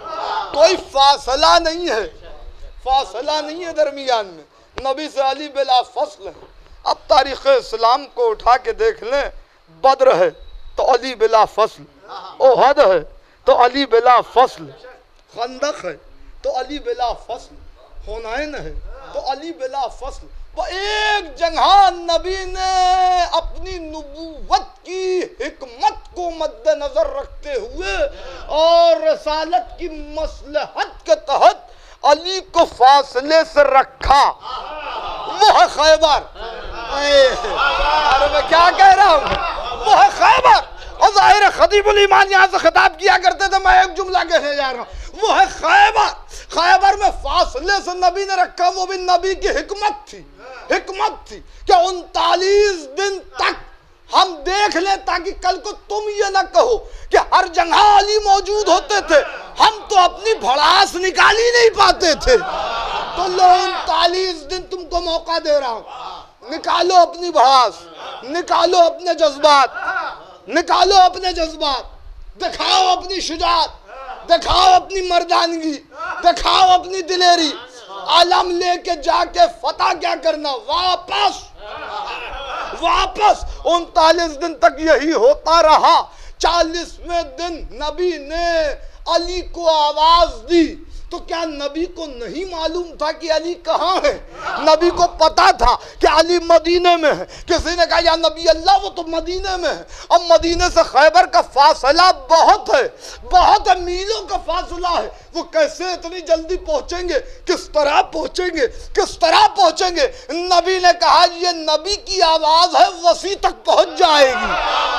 کوئی فاصلہ نہیں ہے، فاصلہ نہیں ہے درمیان میں، نبی سے علی بلا فصل ہے۔ اب تاریخ اسلام کو اٹھا کے دیکھ لیں، بدر ہے تو علی بلا فصل، احد ہے تو علی بلا فصل، خندق ہے تو علی بلا فصل، حنین ہے تو علی بلا فصل۔ وہ ایک جگہ نبی نے اپنی نبوت کی حکمت کو مد نظر رکھتے ہوئے اور رسالت کی مصلحت کے تحت علی کو فاصلے سے رکھا، وہ ہے خیبر۔ ارے میں کیا کہہ رہا ہوں، وہ ہے خیبر۔ اور ظاہر خطیب الایمان یہاں سے خطاب کیا کرتے تھے، میں ایک جملہ کہنے جا رہا ہوں، وہ ہے خیبر۔ خیبر میں فاصلے سے نبی نے رکھا، وہ بھی نبی کی حکمت تھی، حکمت تھی کہ انتالیس دن تک ہم دیکھ لیں تاکہ کل کو تم یہ نہ کہو کہ ہر جگہ علی موجود ہوتے تھے، ہم تو اپنی بھڑاس نکال ہی نہیں پاتے تھے۔ تو لو انتالیس دن تم کو موقع دے رہا ہوں، نکالو اپنی بھڑاس، نکالو اپنے جذبات، نکالو اپنے جذبات، دکھاؤ اپنی شجاعت، دکھاؤ اپنی مردانگی، دکھاؤ اپنی دلیری۔ علم لے کے جا کے فتح کیا کرنا، واپس واپس۔ انتالیس دن تک یہی ہوتا رہا۔ چالیسویں دن نبی نے علی کو آواز دی تو کیا نبی کو نہیں معلوم تھا کہ علی کہاں ہے؟ نبی کو پتا تھا کہ علی مدینے میں ہے۔ کسی نے کہا یا نبی اللہ وہ تو مدینے میں ہے۔ اب مدینے سے خیبر کا فاصلہ بہت ہے، بہت میلوں کا فاصلہ ہے، وہ کیسے اتنی جلدی پہنچیں گے، کس طرح پہنچیں گے، کس طرح پہنچیں گے؟ نبی نے کہا یہ نبی کی آواز ہے، وسیع تک پہنچ جائے گی،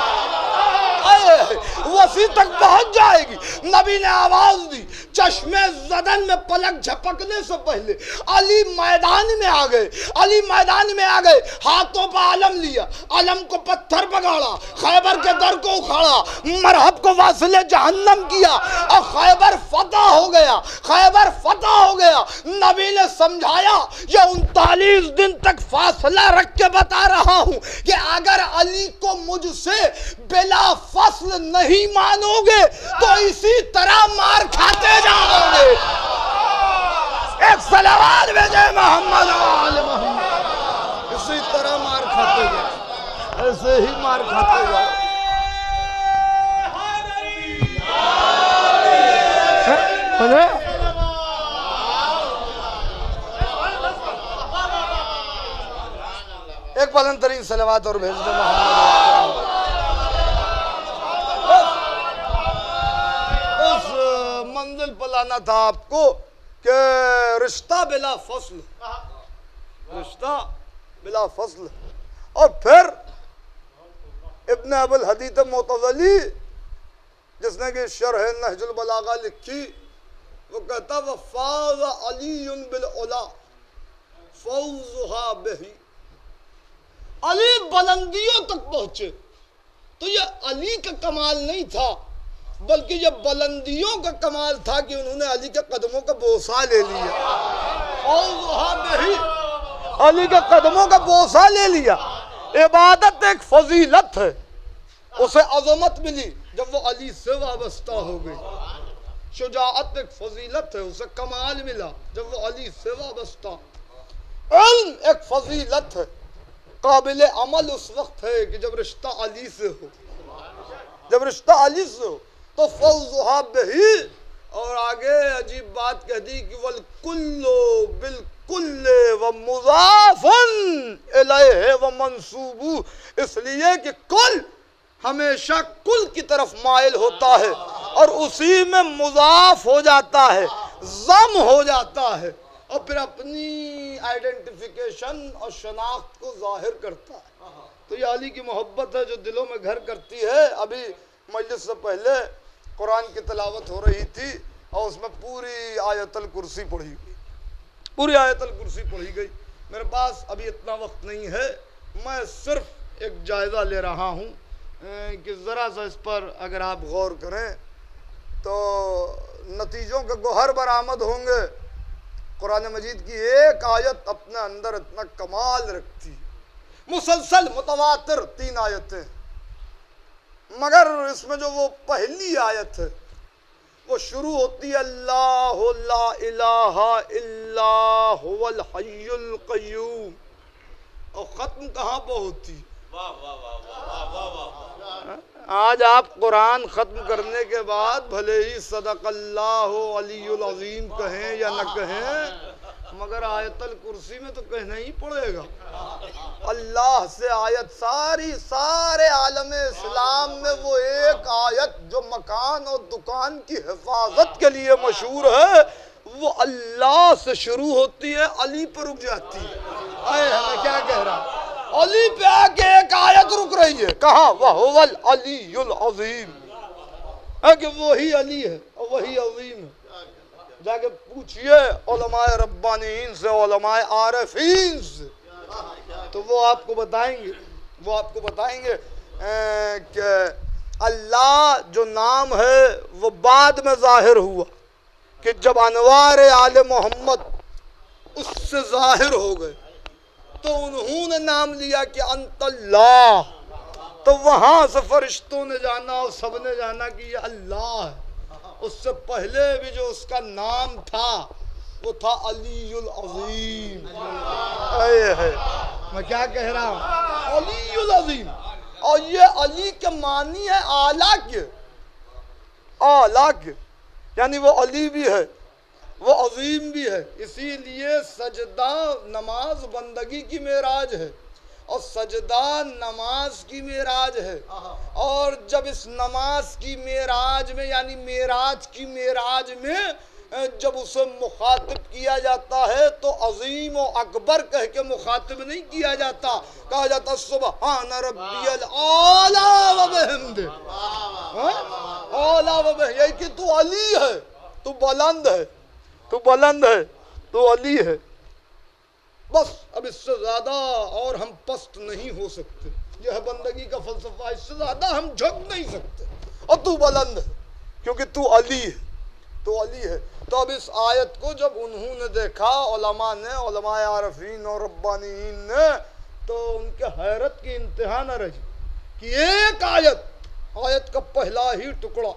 وسیع تک پہنچ جائے گی۔ نبی نے آواز دی، چشمے زدن میں پلک جھپکنے سے پہلے علی میدان میں آ گئے، علی میدان میں آ گئے، ہاتھوں پہ علم لیا، علم کو پتھر پگاڑا، خیبر کے در کو اکھاڑا، مرحب کو واصل جہنم کیا اور خیبر فتح ہو گیا، خیبر فتح ہو گیا۔ نبی نے سمجھایا یہ انتالیس دن تک فاصلہ رکھ کے بتا رہا ہوں کہ اگر علی کو مجھ سے بلا فصل نہیں مانو گے تو اسی طرح مار کھاتے جاؤ گے۔ ایک صلوات بھیجے محمد آل محمد، اسی طرح مار کھاتے جاؤ، ایسے ہی مار کھاتے جاؤ۔ ایک بلند ترین صلوات اور بھیج دو محمد۔ اس منزل پر لانا تھا آپ کو کہ رشتہ بلا فصل، رشتہ بلا فصل۔ اور پھر ابن ابو الحدیث معتزلی جس نے کہ شرح نہج البلاغہ لکھی، وہ کہتا وفاظ علی بالعلا فوزها بہی، علی بلندیوں تک پہنچے تو یہ علی کا کمال نہیں تھا بلکہ یہ بلندیوں کا کمال تھا کہ انہوں نے علی کے قدموں کا بوسہ لے لیا، فوزها بہی، علی کے قدموں کا بوسہ لے لیا۔ عبادت ایک فضیلت ہے، اسے عظمت ملی جب وہ علی سے وابستہ ہو گئی۔ شجاعت ایک فضیلت ہے، اسے کمال ملا جب وہ علی سے وابستہ۔ علم ایک فضیلت ہے، قابل عمل اس وقت ہے کہ جب رشتہ علی سے ہو، جب رشتہ علی سے ہو تو فوزها بہی۔ اور آگے عجیب بات کہہ دی کہ والکل بالکل ومضاف الیہ ومنصوب، اس لیے کہ کل ہمیشہ کل کی طرف مائل ہوتا ہے اور اسی میں مضاف ہو جاتا ہے، ضم ہو جاتا ہے اور پھر اپنی آئیڈینٹیفیکیشن اور شناخت کو ظاہر کرتا ہے۔ تو یہ علی کی محبت ہے جو دلوں میں گھر کرتی ہے۔ ابھی مجلس سے پہلے قرآن کی تلاوت ہو رہی تھی اور اس میں پوری آیت الکرسی پڑھی گئی، پوری آیت الکرسی پڑھی گئی۔ میرے پاس ابھی اتنا وقت نہیں ہے، میں صرف ایک جائزہ لے رہا ہوں کہ ذرا سا اس پر اگر آپ غور کریں تو نتیجوں کے گوہر برآمد ہوں گے۔ قرآن مجید کی ایک آیت اپنے اندر اتنا کمال رکھتی ہے، مسلسل متواتر تین آیتیں، مگر اس میں جو وہ پہلی آیت ہے وہ شروع ہوتی ہے اللہ لا الہ الا هو الحی القیوم، اور ختم کہاں پہ ہوتی؟ آج آپ قرآن ختم کرنے کے بعد بھلے ہی صدق اللہ علی العظیم کہیں یا نہ کہیں، مگر آیت الکرسی میں تو کہنا ہی پڑے گا۔ اللہ سے آیت، ساری سارے عالم اسلام میں وہ ایک آیت جو مکان اور دکان کی حفاظت کے لیے مشہور ہے، وہ اللہ سے شروع ہوتی ہے، علی پر رک جاتی ہے۔ اے ہمیں کیا کہہ رہا ہے؟ علی پہ آ کے ایک آیت رک رہی ہے، کہاں؟ وَهُوَ الْعَلِيُّ الْعَظِيمُ، ہے کہ وہی علی ہے اور وہی عظیم ہے۔ جا کے پوچھئے علماء ربانیین سے، علماء عارفین سے، تو وہ آپ کو بتائیں گے وہ آپ کو بتائیں گے کہ اللہ جو نام ہے وہ بعد میں ظاہر ہوا، کہ جب انوار آل محمد اس سے ظاہر ہو گئے تو انہوں نے نام لیا کہ انت اللہ، تو وہاں سے فرشتوں نے جانا اور سب نے جانا کہ یہ اللہ ہے۔ اس سے پہلے بھی جو اس کا نام تھا وہ تھا علی العظیم۔ اے ہے میں کیا کہہ رہا ہوں؟ علی العظیم، اور یہ علی کے معنی ہے اعلیٰ کے، اعلیٰ کے، یعنی وہ علی بھی ہے، وہ عظیم بھی ہے۔ اسی لیے سجدہ نماز بندگی کی معراج ہے، اور سجدہ نماز کی معراج ہے، اور جب اس نماز کی معراج میں یعنی معراج کی معراج میں جب اسے مخاطب کیا جاتا ہے تو عظیم و اکبر کہہ کے مخاطب نہیں کیا جاتا، کہا جاتا سبحان ربی الاعلیٰ و بحمدہ، اعلیٰ و بحمدہ، یہی کہ تو علی ہے، تو بلند ہے، تو بلند ہے، تو علی ہے۔ بس اب اس سے زیادہ اور ہم پست نہیں ہو سکتے، یہ ہے بندگی کا فلسفہ، اس سے زیادہ ہم جھک نہیں سکتے، اور تو بلند ہے کیونکہ تو علی ہے، تو علی ہے۔ تو اب اس آیت کو جب انہوں نے دیکھا، علماء نے، علماء عارفین اور ربانیین نے، تو ان کے حیرت کی انتہا نہ رہی کہ ایک آیت، آیت کا پہلا ہی ٹکڑا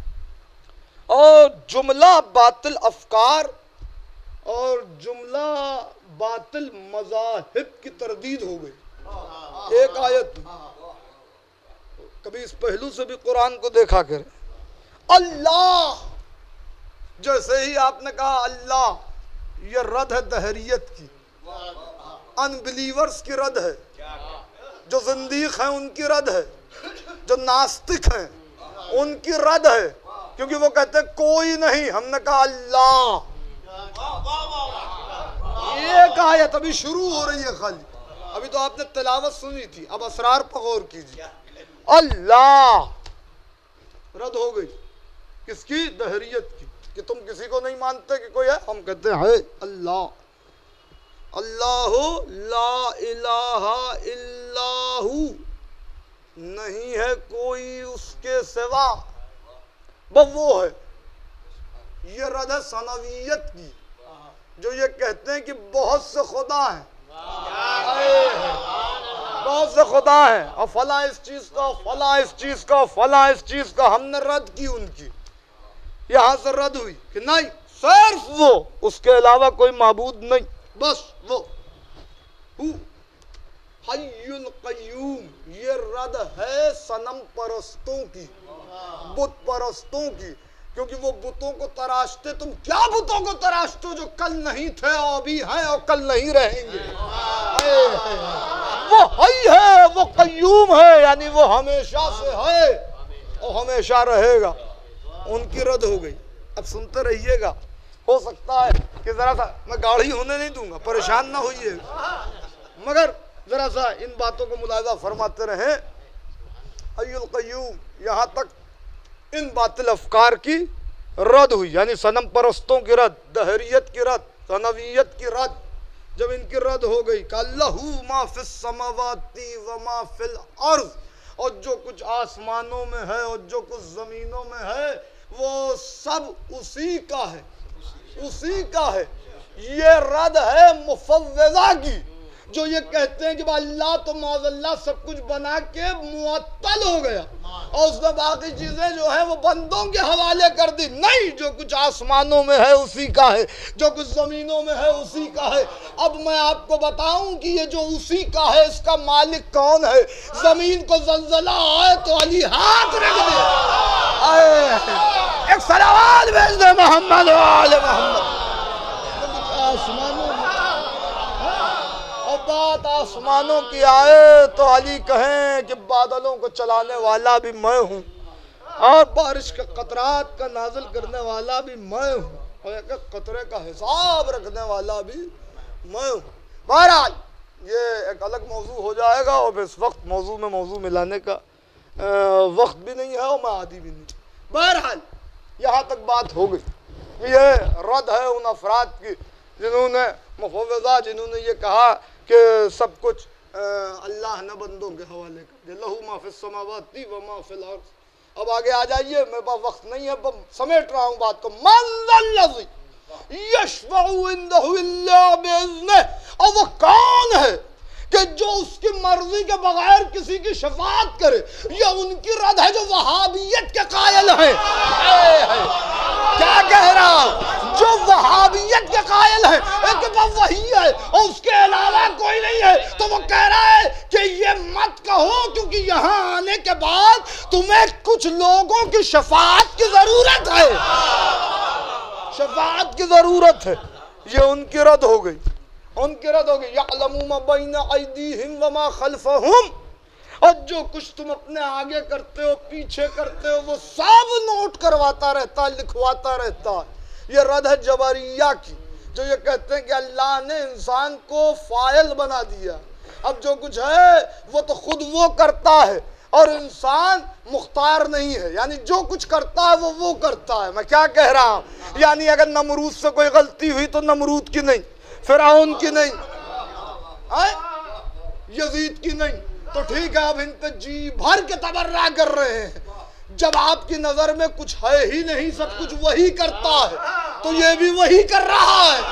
اور جملہ باطل افکار اور جملہ باطل مذاہب کی تردید ہو گئی۔ ایک آیت، کبھی اس پہلو سے بھی قرآن کو دیکھا کریں۔ اللہ، جیسے ہی آپ نے کہا اللہ، یہ رد ہے دہریت کی، ان بلیورز کی رد ہے، جو زندیق ہیں ان کی رد ہے، جو ناستک ہیں ان کی رد ہے، کیونکہ وہ کہتے ہیں کوئی نہیں، ہم نے کہا اللہ۔ ایک آیت ابھی شروع ہو رہی ہے خالی، ابھی تو آپ نے تلاوت سنی تھی، اب اسرار پر غور کیجیے۔ اللہ رد ہو گئی، کس کی؟ دہریت کی، کہ تم کسی کو نہیں مانتے کہ کوئی ہے، ہم کہتے ہیں اللہ۔ اللہ لا الہ الا ہو، نہیں ہے کوئی اس کے سوا، بس وہ ہے۔ یہ رد ہے ثنویت کی، جو یہ کہتے ہیں کہ بہت سے خدا ہیں، بہت سے خدا ہیں، اور فلاں اس چیز کا، فلاں اس چیز کا، فلاں اس چیز کا، ہم نے رد کی ان کی۔ یہاں سے رد ہوئی کہ نہیں، صرف وہ، اس کے علاوہ کوئی معبود نہیں، بس وہ حی القیوم۔ یہ رد ہے صنم پرستوں کی، بت پرستوں کی، کیونکہ وہ بتوں کو تراشتے، تم کیا بتوں کو تراشتے ہو جو کل نہیں تھے اور ابھی ہیں اور کل نہیں رہیں گے؟ وہ حی ہے، وہ قیوم ہے، یعنی وہ ہمیشہ سے ہے اور ہمیشہ رہے گا۔ ان کی رد ہو گئی۔ اب سنتے رہیے گا، ہو سکتا ہے کہ ذرا سا میں گاڑھی ہونے نہیں دوں گا، پریشان نہ ہوئیے، مگر ذرا سا ان باتوں کو ملاحظہ فرماتے رہیں۔ حی القیوم، یہاں تک ان باطل افکار کی رد ہوئی، یعنی صنم پرستوں کی رد، دہریت کی رد، ثنویت کی رد۔ جب ان کی رد ہو گئی کہ لہو ما فی السماوات و ما فی الارض، اور جو کچھ آسمانوں میں ہے اور جو کچھ زمینوں میں ہے وہ سب اسی کا ہے، اسی کا ہے۔ یہ رد ہے مفوضہ کی، جو یہ کہتے ہیں کہ اللہ تو معاذ اللہ سب کچھ بنا کے معطل ہو گیا اور اس نے باقی چیزیں جو ہیں وہ بندوں کے حوالے کر دی. نہیں, جو کچھ آسمانوں میں ہے اسی کا ہے, جو کچھ زمینوں میں ہے اسی کا ہے. اب میں آپ کو بتاؤں کہ یہ جو اسی کا ہے اس کا مالک کون ہے. زمین کو زلزلہ آئے تو علی ہاتھ رکھ دے, ایک صلوات بھیج دے محمد و آل محمد. آسمانوں میں اور بات آسمانوں کی آئے تو علی کہیں کہ بادلوں کو چلانے والا بھی میں ہوں اور بارش کے قطرات کا نازل کرنے والا بھی میں ہوں اور ایک ایک قطرے کا حساب رکھنے والا بھی میں ہوں. بہرحال یہ ایک الگ موضوع ہو جائے گا اور اس وقت موضوع میں موضوع ملانے کا وقت بھی نہیں ہے اور میں عادی بھی نہیں. بہرحال یہاں تک بات ہو گئی. یہ رد ہے ان افراد کی جنہوں نے مفوضہ جنہوں نے یہ کہا کہ سب کچھ اللہ نے بندوں کے حوالے کر دیا. لہو ما فی السماوات و ما فی الارض. اب آگے آ جائیے, میرے پاس وقت نہیں ہے, سمیٹ رہا ہوں بات کو. من ذا الذی یشفع عنده الا باذنہ. اور وہ کون ہے کہ جو اس کی مرضی کے بغیر کسی کی شفاعت کرے. یہ ان کی رد ہے جو وہابیت کے قائل ہیں. کیا کہہ رہا ہوں, جو وہابیت کے قائل ہیں, ایک بات وہی ہے اور اس کے علاوہ کوئی نہیں ہے. تو وہ کہہ رہا ہے کہ یہ مت کہو کیونکہ یہاں آنے کے بعد تمہیں کچھ لوگوں کی شفاعت کی ضرورت ہے. شفاعت کی ضرورت ہے. یہ ان کی رد ہو گئی, ان کی رد ہو گئی. یعلم ما بین ایدیہم وما خلفہم. اور جو کچھ تم اپنے آگے کرتے ہو پیچھے کرتے ہو وہ سب نوٹ کرواتا رہتا ہے, لکھواتا رہتا ہے. یہ رد ہے جبریہ کی جو یہ کہتے ہیں کہ اللہ نے انسان کو فاعل بنا دیا. اب جو کچھ ہے وہ تو خود وہ کرتا ہے اور انسان مختار نہیں ہے, یعنی جو کچھ کرتا ہے وہ وہ کرتا ہے. میں کیا کہہ رہا ہوں, یعنی اگر نمرود سے کوئی غلطی ہوئی تو نمرود کی نہیں, فرعون کی نہیں, یزید کی نہیں. تو ٹھیک ہے, اب ان پہ جی بھر کے تبرہ کر رہے ہیں. جب آپ کی نظر میں کچھ ہے ہی نہیں, سب کچھ وہی کرتا ہے, تو یہ بھی وہی کر رہا ہے.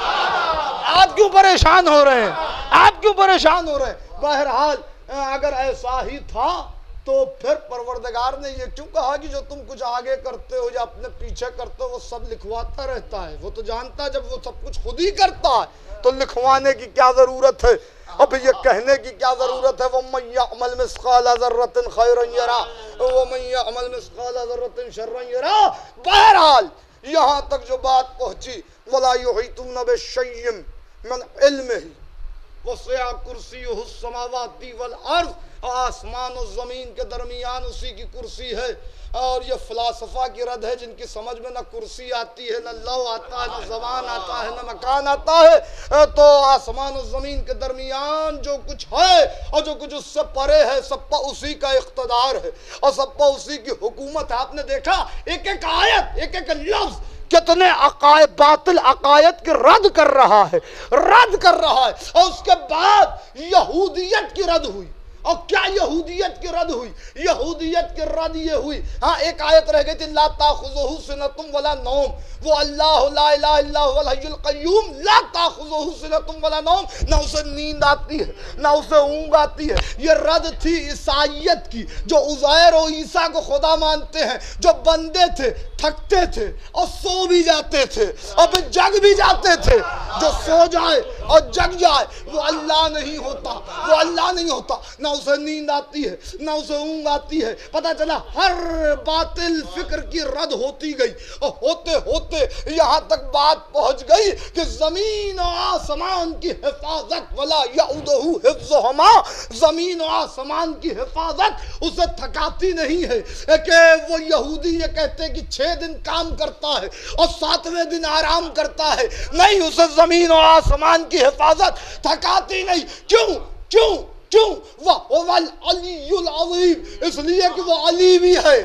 آپ کیوں پریشان ہو رہے ہیں, آپ کیوں پریشان ہو رہے ہیں. بہرحال اگر ایسا ہی تھا تو پھر پروردگار نے یہ کیوں کہا کہ جو تم کچھ آگے کرتے ہو یا اپنے پیچھے کرتے ہو وہ سب لکھواتا رہتا ہے. وہ تو جانتا ہے جب وہ سب کچھ خود ہی کرتا ہے تو لکھوانے کی کیا ضرورت ہے. اب یہ کہنے کی کیا ضرورت ہے, وَمَن يَعْمَلْ مِثْقَالَ ذَرَّةٍ خَيْرًا يَرَهُ وَمَن يَعْمَلْ مِثْقَالَ ذَرَّةٍ شَرًّا يَرَهُ. بہرحال یہاں تک جو بات پہنچی, وَلَا يُحِيطُونَ بِشَيْءٍ مِّنْ عِلْمِهِ وَسِعَ كُرْسِيُّهُ السَّمَاوَاتِ وَالْأَرْضِ. آسمان و زمین کے درمیان اسی کی کرسی ہے. اور یہ فلاسفہ کی رد ہے جن کی سمجھ میں نہ کرسی آتی ہے, نہ لو آتا ہے, نہ زبان آتا ہے, نہ مکان آتا ہے. تو آسمان و زمین کے درمیان جو کچھ ہے اور جو کچھ اس سے پرے ہے سب پا اسی کا اقتدار ہے اور سب پا اسی کی حکومت ہے. آپ نے دیکھا ایک ایک آیت, ایک ایک لفظ کتنے عقائد, باطل عقائد کی رد کر رہا ہے, رد کر رہا ہے. اور اس کے بعد یہودیت کی رد ہوئی. اور کیا یہودیت کی رد ہوئی, یہودیت کی رد یہ ہوئی, ہاں ایک آیت رہ گئی تھی, لا تاخذہ سنۃ ولا نوم. وہ اللہ لا الہ الا هو الحی القیوم, لا تاخذہ سنۃ ولا نوم. نہ اسے نیند آتی ہے نہ اسے اونگ آتی ہے. یہ رد تھی عیسائیت کی جو عزیر و عیسیٰ کو خدا مانتے ہیں, جو بندے تھے, تھکتے تھے اور سو بھی جاتے تھے اور پھر جگ بھی جاتے تھے. جو سو جائے اور جگ جائے وہ اللہ نہیں ہوتا, وہ اللہ نہیں ہوتا. نہ اسے نیند آتی ہے نہ اسے اونگ آتی ہے. پتہ چلا ہر باطل فکر کی رد ہوتی گئی اور ہوتے ہوتے یہاں تک بات پہنچ گئی کہ زمین و آسمان کی حفاظت ولا یعودہ حفظہما, زمین و آسمان کی حفاظت اسے تھکاتی نہیں ہے. کہ وہ یہودی یہ کہتے ہیں کہ چھ دن کام کرتا ہے اور ساتویں دن آرام کرتا ہے, نہیں, اسے زمین و آسمان کی حفاظت تھکاتی نہیں. کیوں کیوں کیوں وہ العلی العظیم, اس لیے کہ وہ علی بھی ہے,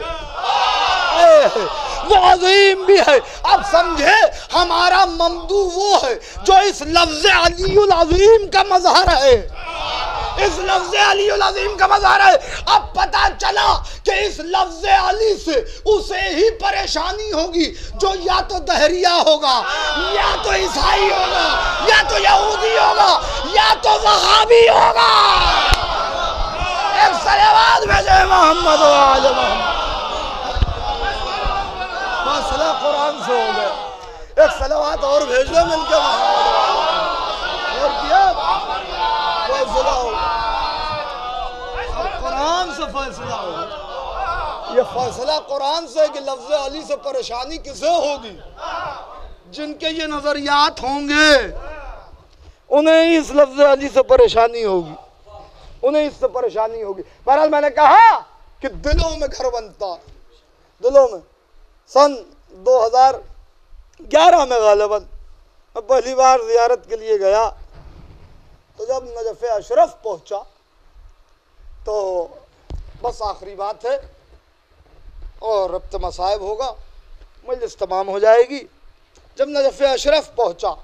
وہ عظیم بھی ہے. اب سمجھے, ہمارا ممدوح وہ ہے جو اس لفظ علی العظیم کا مظہر ہے. اس لفظ علی العظیم کا مظہر ہے۔ اب پتا چلا کہ اس لفظ علی سے اسے ہی پریشانی ہوگی جو یا تو دہریہ ہوگا، یا تو عیسائی ہوگا، یا تو یہودی ہوگا، یا تو وہابی ہوگا۔ ایک صلوات بھیجے محمد و آل محمد۔ فیصلہ قرآن سے ہو گئے، ایک صلوات اور بھیج دو مل کے محمد و آل محمد۔ اور کیا فیصلہ ہو، قرآن سے فیصلہ ہو۔ یہ فیصلہ قرآن سے کہ لفظ علی سے پریشانی کسے ہوگی؟ جن کے یہ نظریات ہوں گے انہیں اس لفظ علی سے پریشانی ہوگی، انہیں اس سے پریشانی ہوگی۔ بہرحال میں نے کہا کہ دلوں میں گھر بنتا ہے، دلوں میں۔ سن دو ہزار گیارہ میں غالباً میں پہلی بار زیارت کے لیے گیا، تو جب نجف اشرف پہنچا تو بس آخری بات ہے اور ربط مصائب ہوگا، مجلس تمام ہو جائے گی۔ جب نجف اشرف پہنچا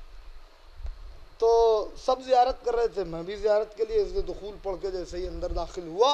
تو سب زیارت کر رہے تھے، میں بھی زیارت کے لیے عزت دخول پڑھ کے جیسے ہی اندر داخل ہوا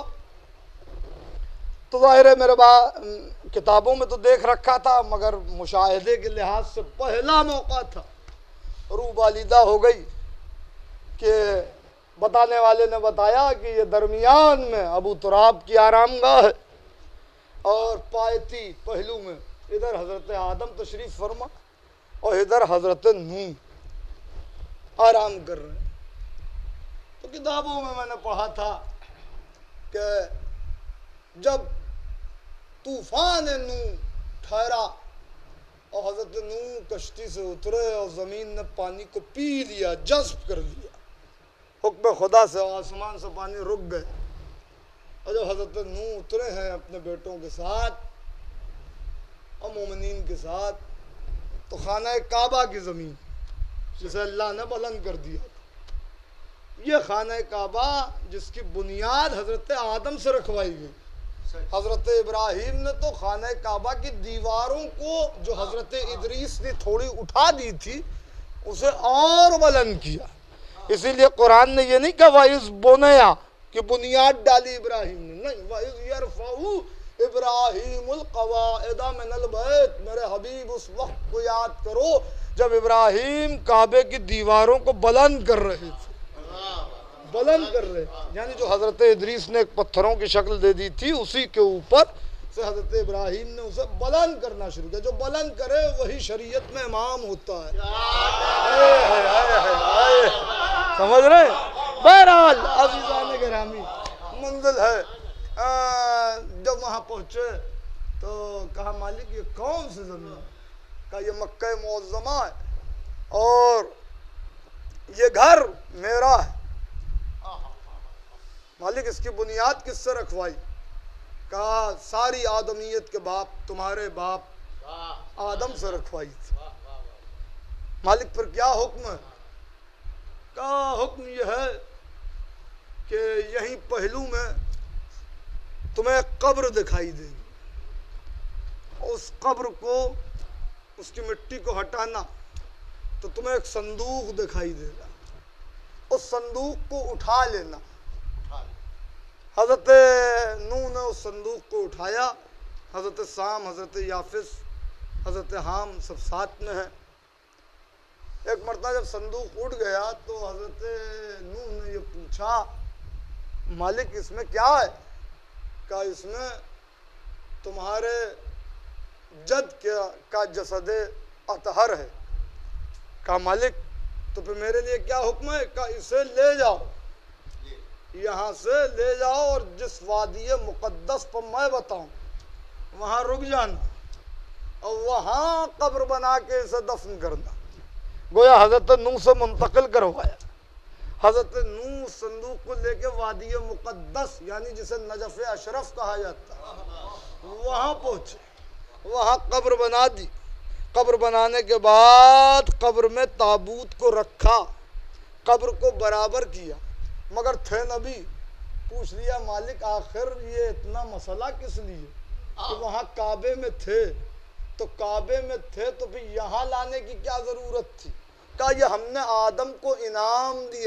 تو ظاہر ہے میرے با کتابوں میں تو دیکھ رکھا تھا، مگر مشاہدے کے لحاظ سے پہلا موقع تھا۔ روح بالیدہ ہو گئی کہ بتانے والے نے بتایا کہ یہ درمیان میں ابو تراب کی آرام گاہ ہے اور پایتی پہلو میں ادھر حضرت آدم تشریف فرما اور ادھر حضرت نوح آرام کر رہے ہیں۔ تو کتابوں میں میں نے پڑھا تھا کہ جب طوفان نوح ٹھہرا اور حضرت نوح کشتی سے اترے اور زمین نے پانی کو پی لیا، جذب کر لیا، حکم خدا سے آسمان سے پانی رک گئے، اور جب حضرت نوح اترے ہیں اپنے بیٹوں کے ساتھ اور مومنین کے ساتھ تو خانہ کعبہ کی زمین جسے اللہ نے بلند کر دیا، یہ خانہ کعبہ جس کی بنیاد حضرت آدم سے رکھوائی گئی، حضرت ابراہیم نے تو خانہ کعبہ کی دیواروں کو جو حضرت ادریس نے تھوڑی اٹھا دی تھی اسے اور بلند کیا۔ اسی لیے قرآن نے یہ نہیں کہا وَإِذْ بُنِيَ کہ بنیاد ڈالی ابراہیم نے، نہیں، وَإِذْ يَرْفَعُ ابراہیم القواعد من البیت، میرے حبیب اس وقت کو یاد کرو جب ابراہیم کعبے کی دیواروں کو بلند کر رہے تھے، بلند کر رہے یعنی جو حضرت ادریس نے ایک پتھروں کی شکل دے دی تھی اسی کے اوپر سے حضرت ابراہیم نے اسے بلند کرنا شروع کیا۔ جو بلند کرے وہی شریعت میں امام ہوتا ہے۔ آئے آئے آئے آئے سمجھ رہے؟ بہرحال عزیزان گرامی منزل ہے، جب وہاں پہنچے تو کہا مالک یہ کون سی زمین ہے؟ کہا یہ مکہ معظمہ ہے اور یہ گھر میرا ہے۔ مالک اس کی بنیاد کس سے رکھوائی؟ کہا ساری آدمیت کے باپ تمہارے باپ آدم سے رکھوائی تھی۔ مالک پھر کیا حکم ہے؟ کہا حکم یہ ہے کہ یہیں پہلو میں تمہیں قبر دکھائی دے گی، اس قبر کو اس کی مٹی کو ہٹانا تو تمہیں ایک صندوق دکھائی دے گا، اس صندوق کو اٹھا لینا۔ حضرت نوح نے اس صندوق کو اٹھایا، حضرت سام، حضرت یافس، حضرت حام سب ساتھ میں ہیں۔ ایک مرتبہ جب صندوق اٹھ گیا تو حضرت نوح نے یہ پوچھا مالک اس میں کیا ہے؟ کہا اس میں تمہارے جد کا جسد اطہر ہے۔ کہا مالک تو پھر میرے لیے کیا حکم ہے؟ کہا اسے لے جاؤ، یہاں سے لے جاؤ اور جس وادی مقدس پر میں بتاؤں وہاں رک جانا اور وہاں قبر بنا کے اسے دفن کرنا۔ گویا حضرت نوح سے منتقل کروایا۔ حضرت نوح صندوق کو لے کے وادی مقدس یعنی جسے نجف اشرف کہا جاتا ہے وہاں پہنچے، وہاں قبر بنا دی۔ قبر بنانے کے بعد قبر میں تابوت کو رکھا، قبر کو برابر کیا، مگر تھے نبی، پوچھ لیا مالک آخر یہ اتنا مسئلہ کس لیے کہ وہاں کعبے میں تھے تو کعبے میں تھے تو پھر یہاں لانے کی کیا ضرورت تھی؟ کہا یہ ہم نے آدم کو انعام دیا ہے،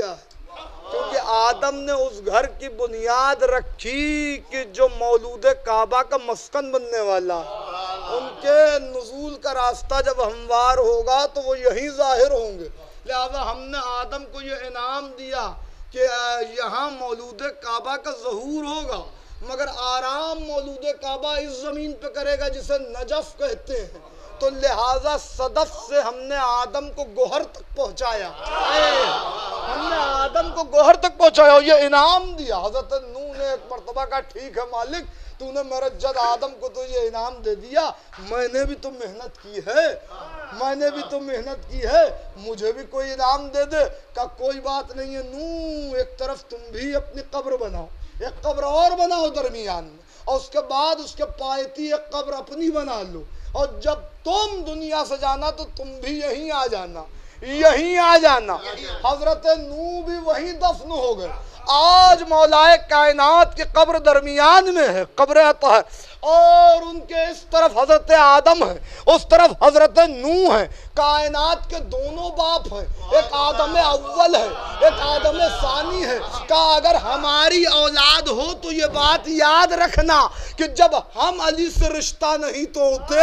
کیونکہ آدم نے اس گھر کی بنیاد رکھی کہ جو مولود کعبہ کا مسکن بننے والا، ان کے نزول کا راستہ جب ہموار ہوگا تو وہ یہیں ظاہر ہوں گے، لہذا ہم نے آدم کو یہ انعام دیا کہ یہاں مولود کعبہ کا ظہور ہوگا، مگر آرام مولود کعبہ اس زمین پہ کرے گا جسے نجف کہتے ہیں، تو لہٰذا صدف سے ہم نے آدم کو گوہر تک پہنچایا، ہم نے آدم کو گوہر تک پہنچایا، یہ انعام دیا۔ حضرت نوح نے ایک مرتبہ کہا ٹھیک ہے مالک، تو نے میرے جد آدم کو تو یہ انعام دے دیا، میں نے بھی تو محنت کی ہے، میں نے بھی تو محنت کی ہے، مجھے بھی کوئی انعام دے دے۔ کہا کوئی بات نہیں ہے نوح، ایک طرف تم بھی اپنی قبر بناؤ، ایک قبر اور بناؤ درمیان میں، اور اس کے بعد اس کے پایتی ایک قبر اپنی بنا لو، اور جب تم دنیا سے جانا تو تم بھی یہیں آ جانا، یہیں آ جانا۔ حضرت نوح بھی وہیں دفن ہو گئے۔ آج مولائے کائنات کی قبر درمیان میں ہے، قبر اطہر، اور ان کے اس طرف حضرت آدم ہے، اس طرف حضرت نوح ہے، کائنات کے دونوں باپ ہیں، ایک آدم اول ہے، ایک آدم ثانی ہے۔ کہا اگر ہماری اولاد ہو تو یہ بات یاد رکھنا کہ جب ہم علی سے رشتہ نہیں توڑتے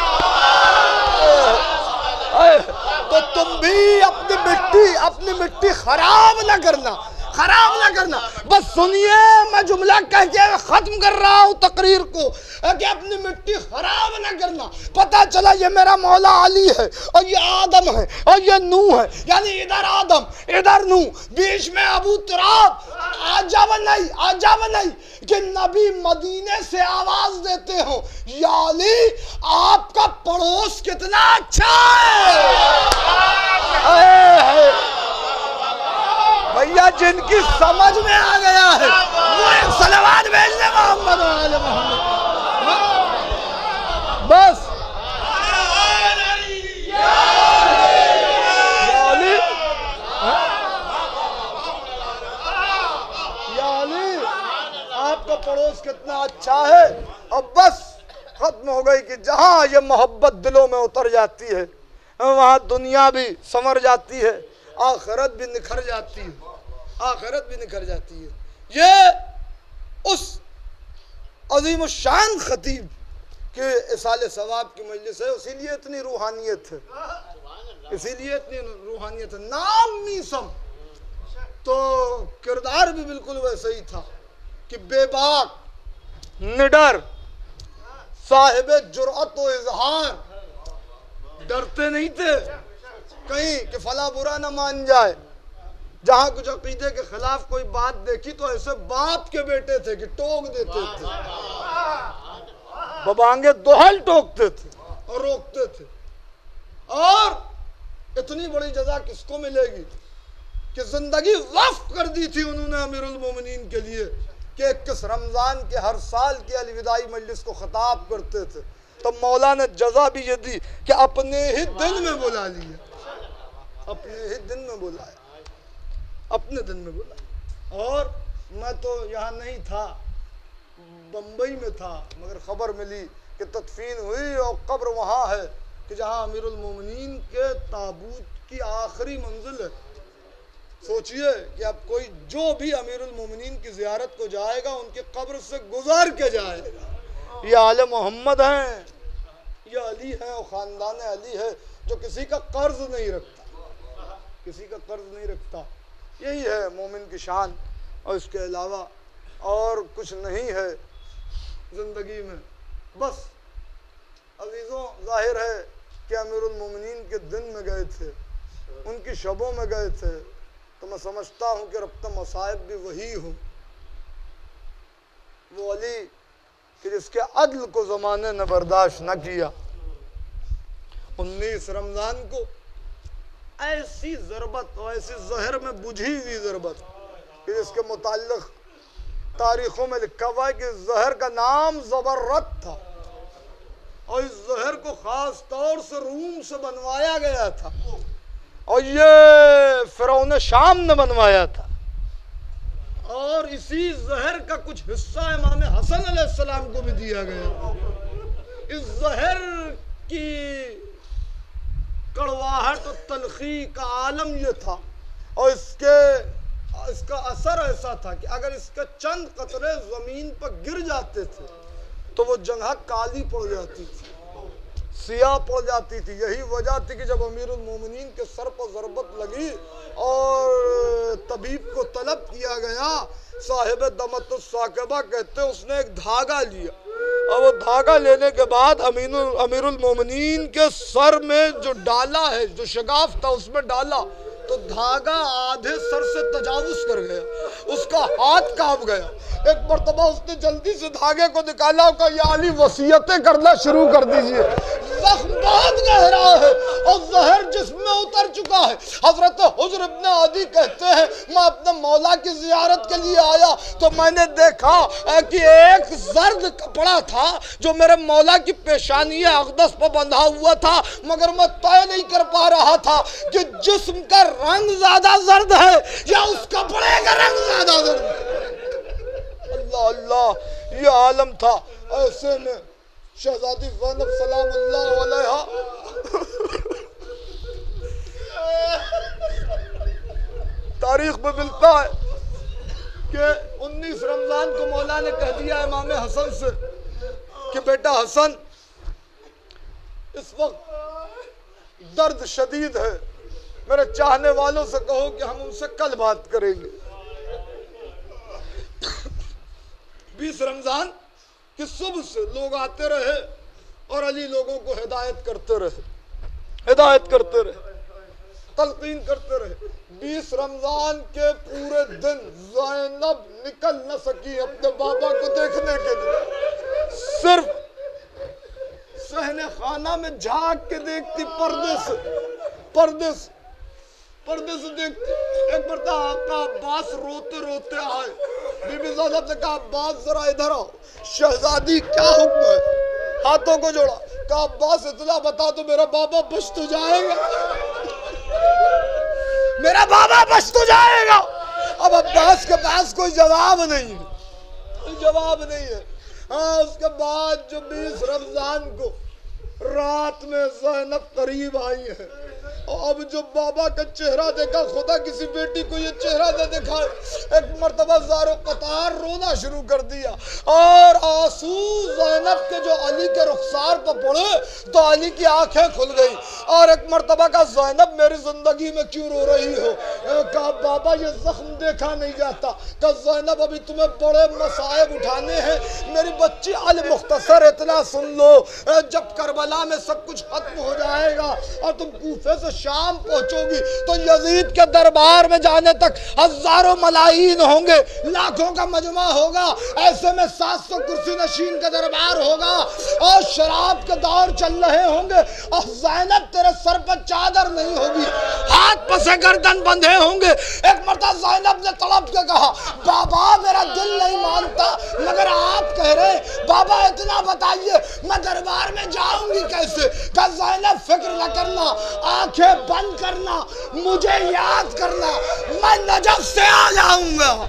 تو تم بھی اپنی مٹی اپنی مٹی خراب نہ کرنا، خراب نہ کرنا۔ بس سنیے، میں جملہ کہہ کے ختم کر رہا ہوں تقریر کو، کہ اپنی مٹی خراب نہ کرنا۔ پتہ چلا یہ میرا مولا علی ہے، اور یہ آدم ہے، اور یہ نوح ہے، یعنی ادھر آدم ادھر نوح، بیچ میں ابو تراب۔ عجب نہیں، عجب نہیں کہ نبی مدینے سے آواز دیتے ہوں یا علی آپ کا پڑوس کتنا اچھا ہے۔ بھیا جن کی سمجھ میں آ گیا ہے وہ ایک صلوات بھیج دے محمد و آل محمد۔ بس یا علی، یا علی آپ کا پڑوس کتنا اچھا ہے۔ اور بس ختم ہو گئی کہ جہاں یہ محبت دلوں میں اتر جاتی ہے وہاں دنیا بھی سنور جاتی ہے، آخرت بھی نکھر جاتی ہے، آخرت بھی نکھر جاتی ہے۔ یہ اس عظیم الشان خطیب کے اصال ثواب کی مجلس ہے، اسی لیے اتنی روحانیت ہے، اسی لیے اتنی روحانیت ہے۔ نام میسم تو کردار بھی بالکل ویسے ہی تھا کہ بے باک، نڈر، صاحب جرأت و اظہار، ڈرتے نہیں تھے کہیں کہ فلاں برا نہ مان جائے۔ جہاں کچھ عقیدے کے خلاف کوئی بات دیکھی تو ایسے باپ کے بیٹے تھے کہ ٹوک دیتے تھے، ببانگے دوہل ٹوکتے تھے اور روکتے تھے۔ اور اتنی بڑی جزا کس کو ملے گی کہ زندگی وقف کر دی تھی انہوں نے امیر المومنین کے لیے کہ اکیس رمضان کے ہر سال کی الوداعی مجلس کو خطاب کرتے تھے، تو مولا نے جزا بھی یہ دی کہ اپنے ہی دن میں بلا لیا، اپنے ہی دن میں بلایا، اپنے دن میں بلایا۔ اور میں تو یہاں نہیں تھا، بمبئی میں تھا، مگر خبر ملی کہ تدفین ہوئی اور قبر وہاں ہے کہ جہاں امیر المومنین کے تابوت کی آخری منزل ہے۔ سوچئے کہ اب کوئی جو بھی امیر المومنین کی زیارت کو جائے گا ان کی قبر سے گزر کے جائے گا۔ یہ آل محمد ہیں، یہ علی ہیں، اور خاندان علی ہے جو کسی کا قرض نہیں رکھتا، کسی کا قرض نہیں رکھتا۔ یہی ہے مومن کی شان، اور اس کے علاوہ اور کچھ نہیں ہے زندگی میں۔ بس عزیزوں، ظاہر ہے کہ امیر المومنین کے دن میں گئے تھے، ان کی شبوں میں گئے تھے، تو میں سمجھتا ہوں کہ ربط مصائب بھی وہی ہوں۔ وہ علی کہ جس کے عدل کو زمانے نے برداشت نہ کیا، انیس رمضان کو ایسی ضربت اور ایسی زہر میں بجھی ہوئی ضربت کہ جس کے متعلق تاریخوں میں لکھا ہوا ہے کہ زہر کا نام زبرت تھا، اور اس زہر کو خاص طور سے روم سے بنوایا گیا تھا، اور یہ فرعون شام نے بنوایا تھا، اور اسی زہر کا کچھ حصہ امام حسن علیہ السلام کو بھی دیا گیا۔ اس زہر کی کڑواہٹ و تلخی کا عالم یہ تھا، اور اس کے اس کا اثر ایسا تھا کہ اگر اس کے چند قطرے زمین پر گر جاتے تھے تو وہ جگہ کالی پڑ جاتی تھی، سیاہ پڑ جاتی تھی۔ یہی وجہ تھی کہ جب امیر المومنین کے سر پر ضربت لگی اور طبیب کو طلب کیا گیا، صاحب دمت الثاقبہ کہتے ہیں اس نے ایک دھاگا لیا اور وہ دھاگا لینے کے بعد امیر المومنین کے سر میں جو ڈالا ہے، جو شگاف تھا اس میں ڈالا تو دھاگا آدھے سر سے تجاوز کر گیا، اس کا ہاتھ کانپ گیا۔ ایک مرتبہ اس نے جلدی سے دھاگے کو نکالا اور کہا یا علی وصیتیں کرنا شروع کر دیجئے، زخم بہت گہرا ہے اور زہر جسم میں اتر چکا ہے۔ حضرت حجر ابن عدی کہتے ہیں میں اپنے مولا کی زیارت کے لیے آیا تو میں نے دیکھا کہ ایک زرد کپڑا تھا جو میرے مولا کی پیشانی اقدس پر بندھا ہوا تھا، مگر میں طے نہیں کر پا رہا تھا کہ جسم کا رنگ زیادہ زرد ہے یا اس کپڑے کا رنگ زیادہ زرد ہے۔ اللہ اللہ، یہ عالم تھا۔ ایسے میں شہزادی زینب سلام اللہ علیہا تاریخ میں ملتا ہے کہ انیس رمضان کو مولا نے کہہ دیا امام حسن سے کہ بیٹا حسن اس وقت درد شدید ہے، میرے چاہنے والوں سے کہو کہ ہم ان سے کل بات کریں گے۔ بیس رمضان کی صبح سے لوگ آتے رہے اور علی لوگوں کو ہدایت کرتے رہے ہدایت کرتے رہے تلقین کرتے رہے۔ بیس رمضان کے پورے دن زینب نکل نہ سکی اپنے بابا کو دیکھنے کے لیے، صرف صحن خانہ میں جھانک کے دیکھتی، پردے سے پردے سے پردے سے دیکھتی۔ ایک مرتبہ آقا عباس روتے روتے آئے، بی بی زینب نے کہا عباس ذرا ادھر آؤ، شہزادی کیا حکم ہے؟ ہاتھوں کو جوڑا، کہا عباس اطلاع بتا تو میرا بابا بچ تو جائے گا، میرا بابا بچ تو جائے گا۔ اب عباس کے پاس کوئی جواب نہیں ہے، کوئی جواب نہیں ہے۔ ہاں اس کے بعد جو بیس رمضان کو رات میں زینب قریب آئی ہے اور اب جو بابا کا چہرہ دیکھا، خدا کسی بیٹی کو یہ چہرہ نہ دکھائے۔ ایک مرتبہ زار و قطار رونا شروع کر دیا اور آنسو زینب کے جو علی کے رخسار پر پڑے تو علی کی آنکھیں کھل گئی اور ایک مرتبہ کہا زینب میری زندگی میں کیوں رو رہی ہو؟ کہا بابا یہ زخم دیکھا نہیں جاتا۔ کہا زینب ابھی تمہیں بڑے مصائب اٹھانے ہیں، میری بچی المختصر اطلاع سن لو، جب کربلا میں سب کچھ ختم ہو جائے گا اور تم کوفے سے شام پہنچو گی تو یزید کے دربار میں جانے تک ہزاروں ملائی ہوں گے، لاکھوں کا مجمع ہوگا، ایسے میں سات سو کرسی نشین کا دربار ہوگا اور شراب کے دور چل رہے ہوں گے اور زینب تیرے سر پر چادر نہیں ہوگی، ہاتھ پسے گردن بندھے ہوں گے۔ ایک مرتبہ زینب نے تڑپ کے کہا بابا میرا دل نہیں مانتا مگر آپ کہہ رہے بابا اتنا بتائیے میں دربار میں جاؤں گی کیسے؟ کہ زینب فکر نہ کرنا، آنکھیں بند کرنا، مجھے یاد کرنا، میں نجف سے آ جاؤں گا،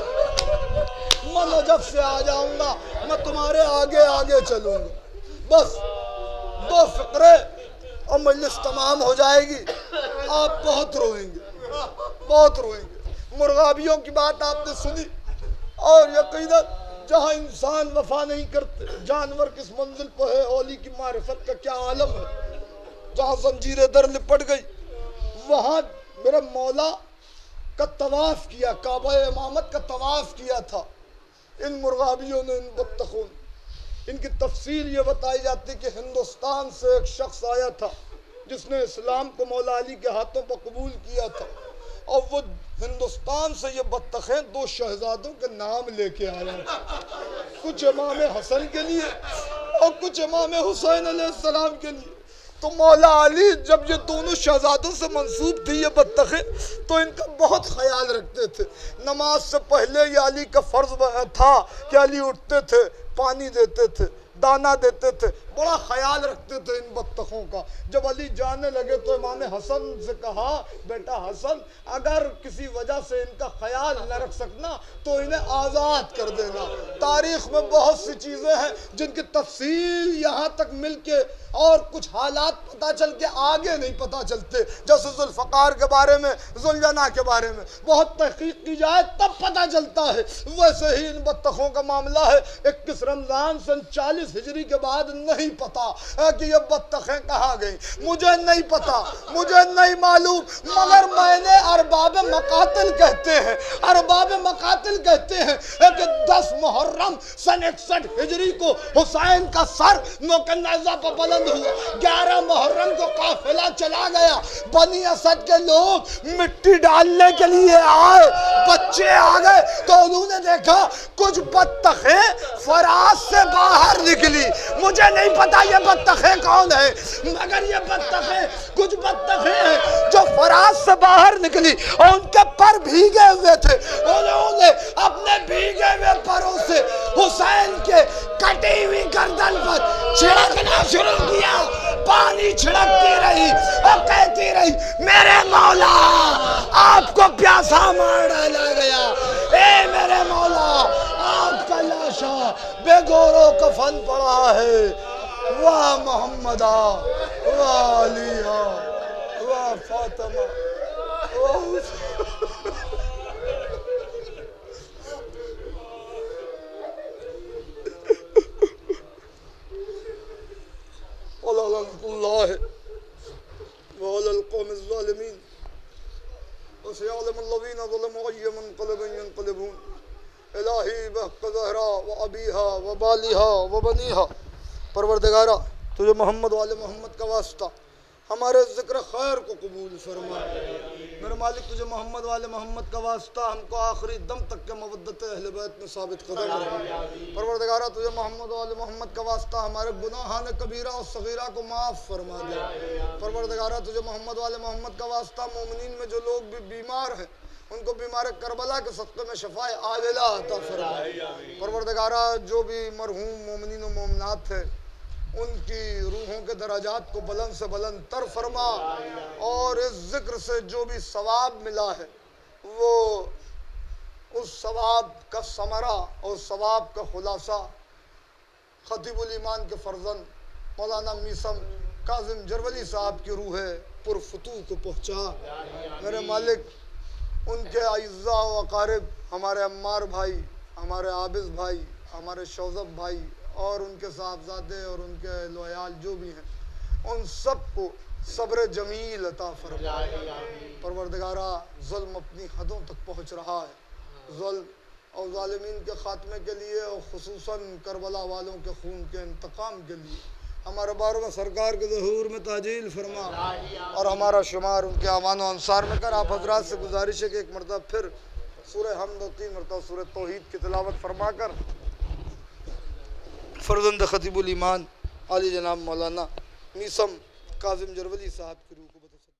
میں نجف سے آ جاؤں گا، میں تمہارے آگے آگے چلوں گا۔ بس دو فقرے اور مجلس تمام ہو جائے گی۔ آپ بہت روئیں گے، بہت روئیں گے۔ مرغابیوں کی بات آپ نے سنی اور یقیناً جہاں انسان وفا نہیں کرتے جانور کس منزل پہ ہے، اولی کی معرفت کا کیا عالم ہے۔ جہاں زنجیر در لپٹ گئی وہاں میرے مولا کا طواف کیا، کعبہ امامت کا طواف کیا تھا ان مرغابیوں نے، ان بطخوں نے۔ ان کی تفصیل یہ بتائی جاتی کہ ہندوستان سے ایک شخص آیا تھا جس نے اسلام کو مولا علی کے ہاتھوں پر قبول کیا تھا اور وہ ہندوستان سے یہ بطخیں دو شہزادوں کے نام لے کے آیا تھا، کچھ امام حسن کے لیے اور کچھ امام حسین علیہ السلام کے لیے۔ تو مولا علی جب یہ دونوں شہزادوں سے منسوب تھی یہ بطخیں تو ان کا بہت خیال رکھتے تھے۔ نماز سے پہلے یہ علی کا فرض تھا کہ علی اٹھتے تھے، پانی دیتے تھے، دانا دیتے تھے، بڑا خیال رکھتے تھے ان بطخوں کا. جب علی جانے لگے تو امام حسن سے کہا بیٹا حسن اگر کسی وجہ سے ان کا خیال نہ رکھ سکنا تو انہیں آزاد کر دینا. تاریخ میں بہت سی چیزیں ہیں جن کی تفصیل یہاں تک مل کے اور کچھ حالات پتہ چل کے آگے نہیں پتہ چلتے. جیسے ذوالفقار کے بارے میں ذوالجناح کے بارے میں بہت تحقیق کی جائے تب پتہ چلتا ہے. ویسے ہی ان بطخوں کا معاملہ ہے. اکیس رمضان سن چالیس ہجری کے بعد نہیں پتا کہ یہ بطخیں کہاں گئیں. مجھے نہیں پتا, مجھے نہیں معلوم, مگر میں نے ارباب مقاتل کہتے ہیں ارباب مقاتل کہتے ہیں کہ دس محرم سن اکسٹھ ہجری کو حسین کا سر نوکن نیزہ پر بلند ہوا. گیارہ محرم کو قافلہ چلا گیا. بنی اسد کے لوگ مٹی ڈالنے کے لیے آئے, بچے آ گئے تو انہوں نے دیکھا کچھ بطخیں فراز سے باہر نکلی. مجھے نہیں پتا یہ بطخیں کون ہیں, مگر یہ بطخیں کچھ بطخیں ہیں جو فراز سے باہر نکلی اور ان کے پر بھیگے ہوئے تھے. انہوں نے اپنے بھیگے ہوئے پروں سے حسین کے کٹی ہوئی گردن پر چھڑکنا شروع کیا. پانی چھڑکتی رہی اور کہتی رہی میرے مولا آپ کو پیاسا مار ڈالا گیا. اے میرے مولا آپ کا لاشا بے گور و کفن پڑا ہے. واہ محمدہ واہ علیہ واہ فاطمہ وَلَعْنَةُ اللَّهِ وَعَلَى الْقَوْمِ الظَّالِمِينَ وَسَيَعْلَمُ الَّذِينَ ظَلَمُوا أَيَّ مُنْقَلَبٍ يَنْقَلِبُونَ. الہی بحق زہرا و ابیہا و بالیہا و بنیہا, پروردگارہ تجھے محمد والے محمد کا واسطہ ہمارے ذکر خیر کو قبول فرما. میرے مالک تجھے محمد والے محمد کا واسطہ ہم کو آخری دم تک کے مودت اہل بیت میں ثابت قدم رہا. پروردگارہ تجھے محمد والے محمد کا واسطہ ہمارے گناہان کبیرہ اور صغیرہ کو معاف فرما دے. پروردگارہ تجھے محمد والے محمد کا واسطہ مومنین میں جو لوگ بھی بیمار ہیں ان کو بیمار کربلا کے صدقے میں شفائے عاجلہ عطا فرما. پروردگارہ جو بھی مرحوم مومنین و مومنات ہیں ان کی روحوں کے درجات کو بلند سے بلند تر فرما, اور اس ذکر سے جو بھی ثواب ملا ہے وہ اس ثواب کا ثمرہ اور ثواب کا خلاصہ خطیب الایمان کے فرزند مولانا میثم کاظم جرولی صاحب کی روح پرفتوح کو پہنچا. میرے مالک ان کے اعزاء و اقارب ہمارے عمار بھائی, ہمارے عابد بھائی, ہمارے شوذب بھائی اور ان کے صاحبزادے اور ان کے لویال جو بھی ہیں ان سب کو صبر جمیل عطا فرما. پروردگارہ ظلم اپنی حدوں تک پہنچ رہا ہے. ظلم اور ظالمین کے خاتمے کے لیے اور خصوصاً کربلا والوں کے خون کے انتقام کے لیے ہمارے بارگاہ سرکار کے ظہور میں تعجیل فرما اور ہمارا شمار ان کے اعوان و انصار میں کر. آپ حضرات سے گزارش ہے کہ ایک مرتبہ پھر سورہ حمد و تین مرتبہ سورہ توحید کی تلاوت فرما کر فرزند خطیب الایمان علی جناب مولانا میثم کاظم جرولی صاحب کی روح کو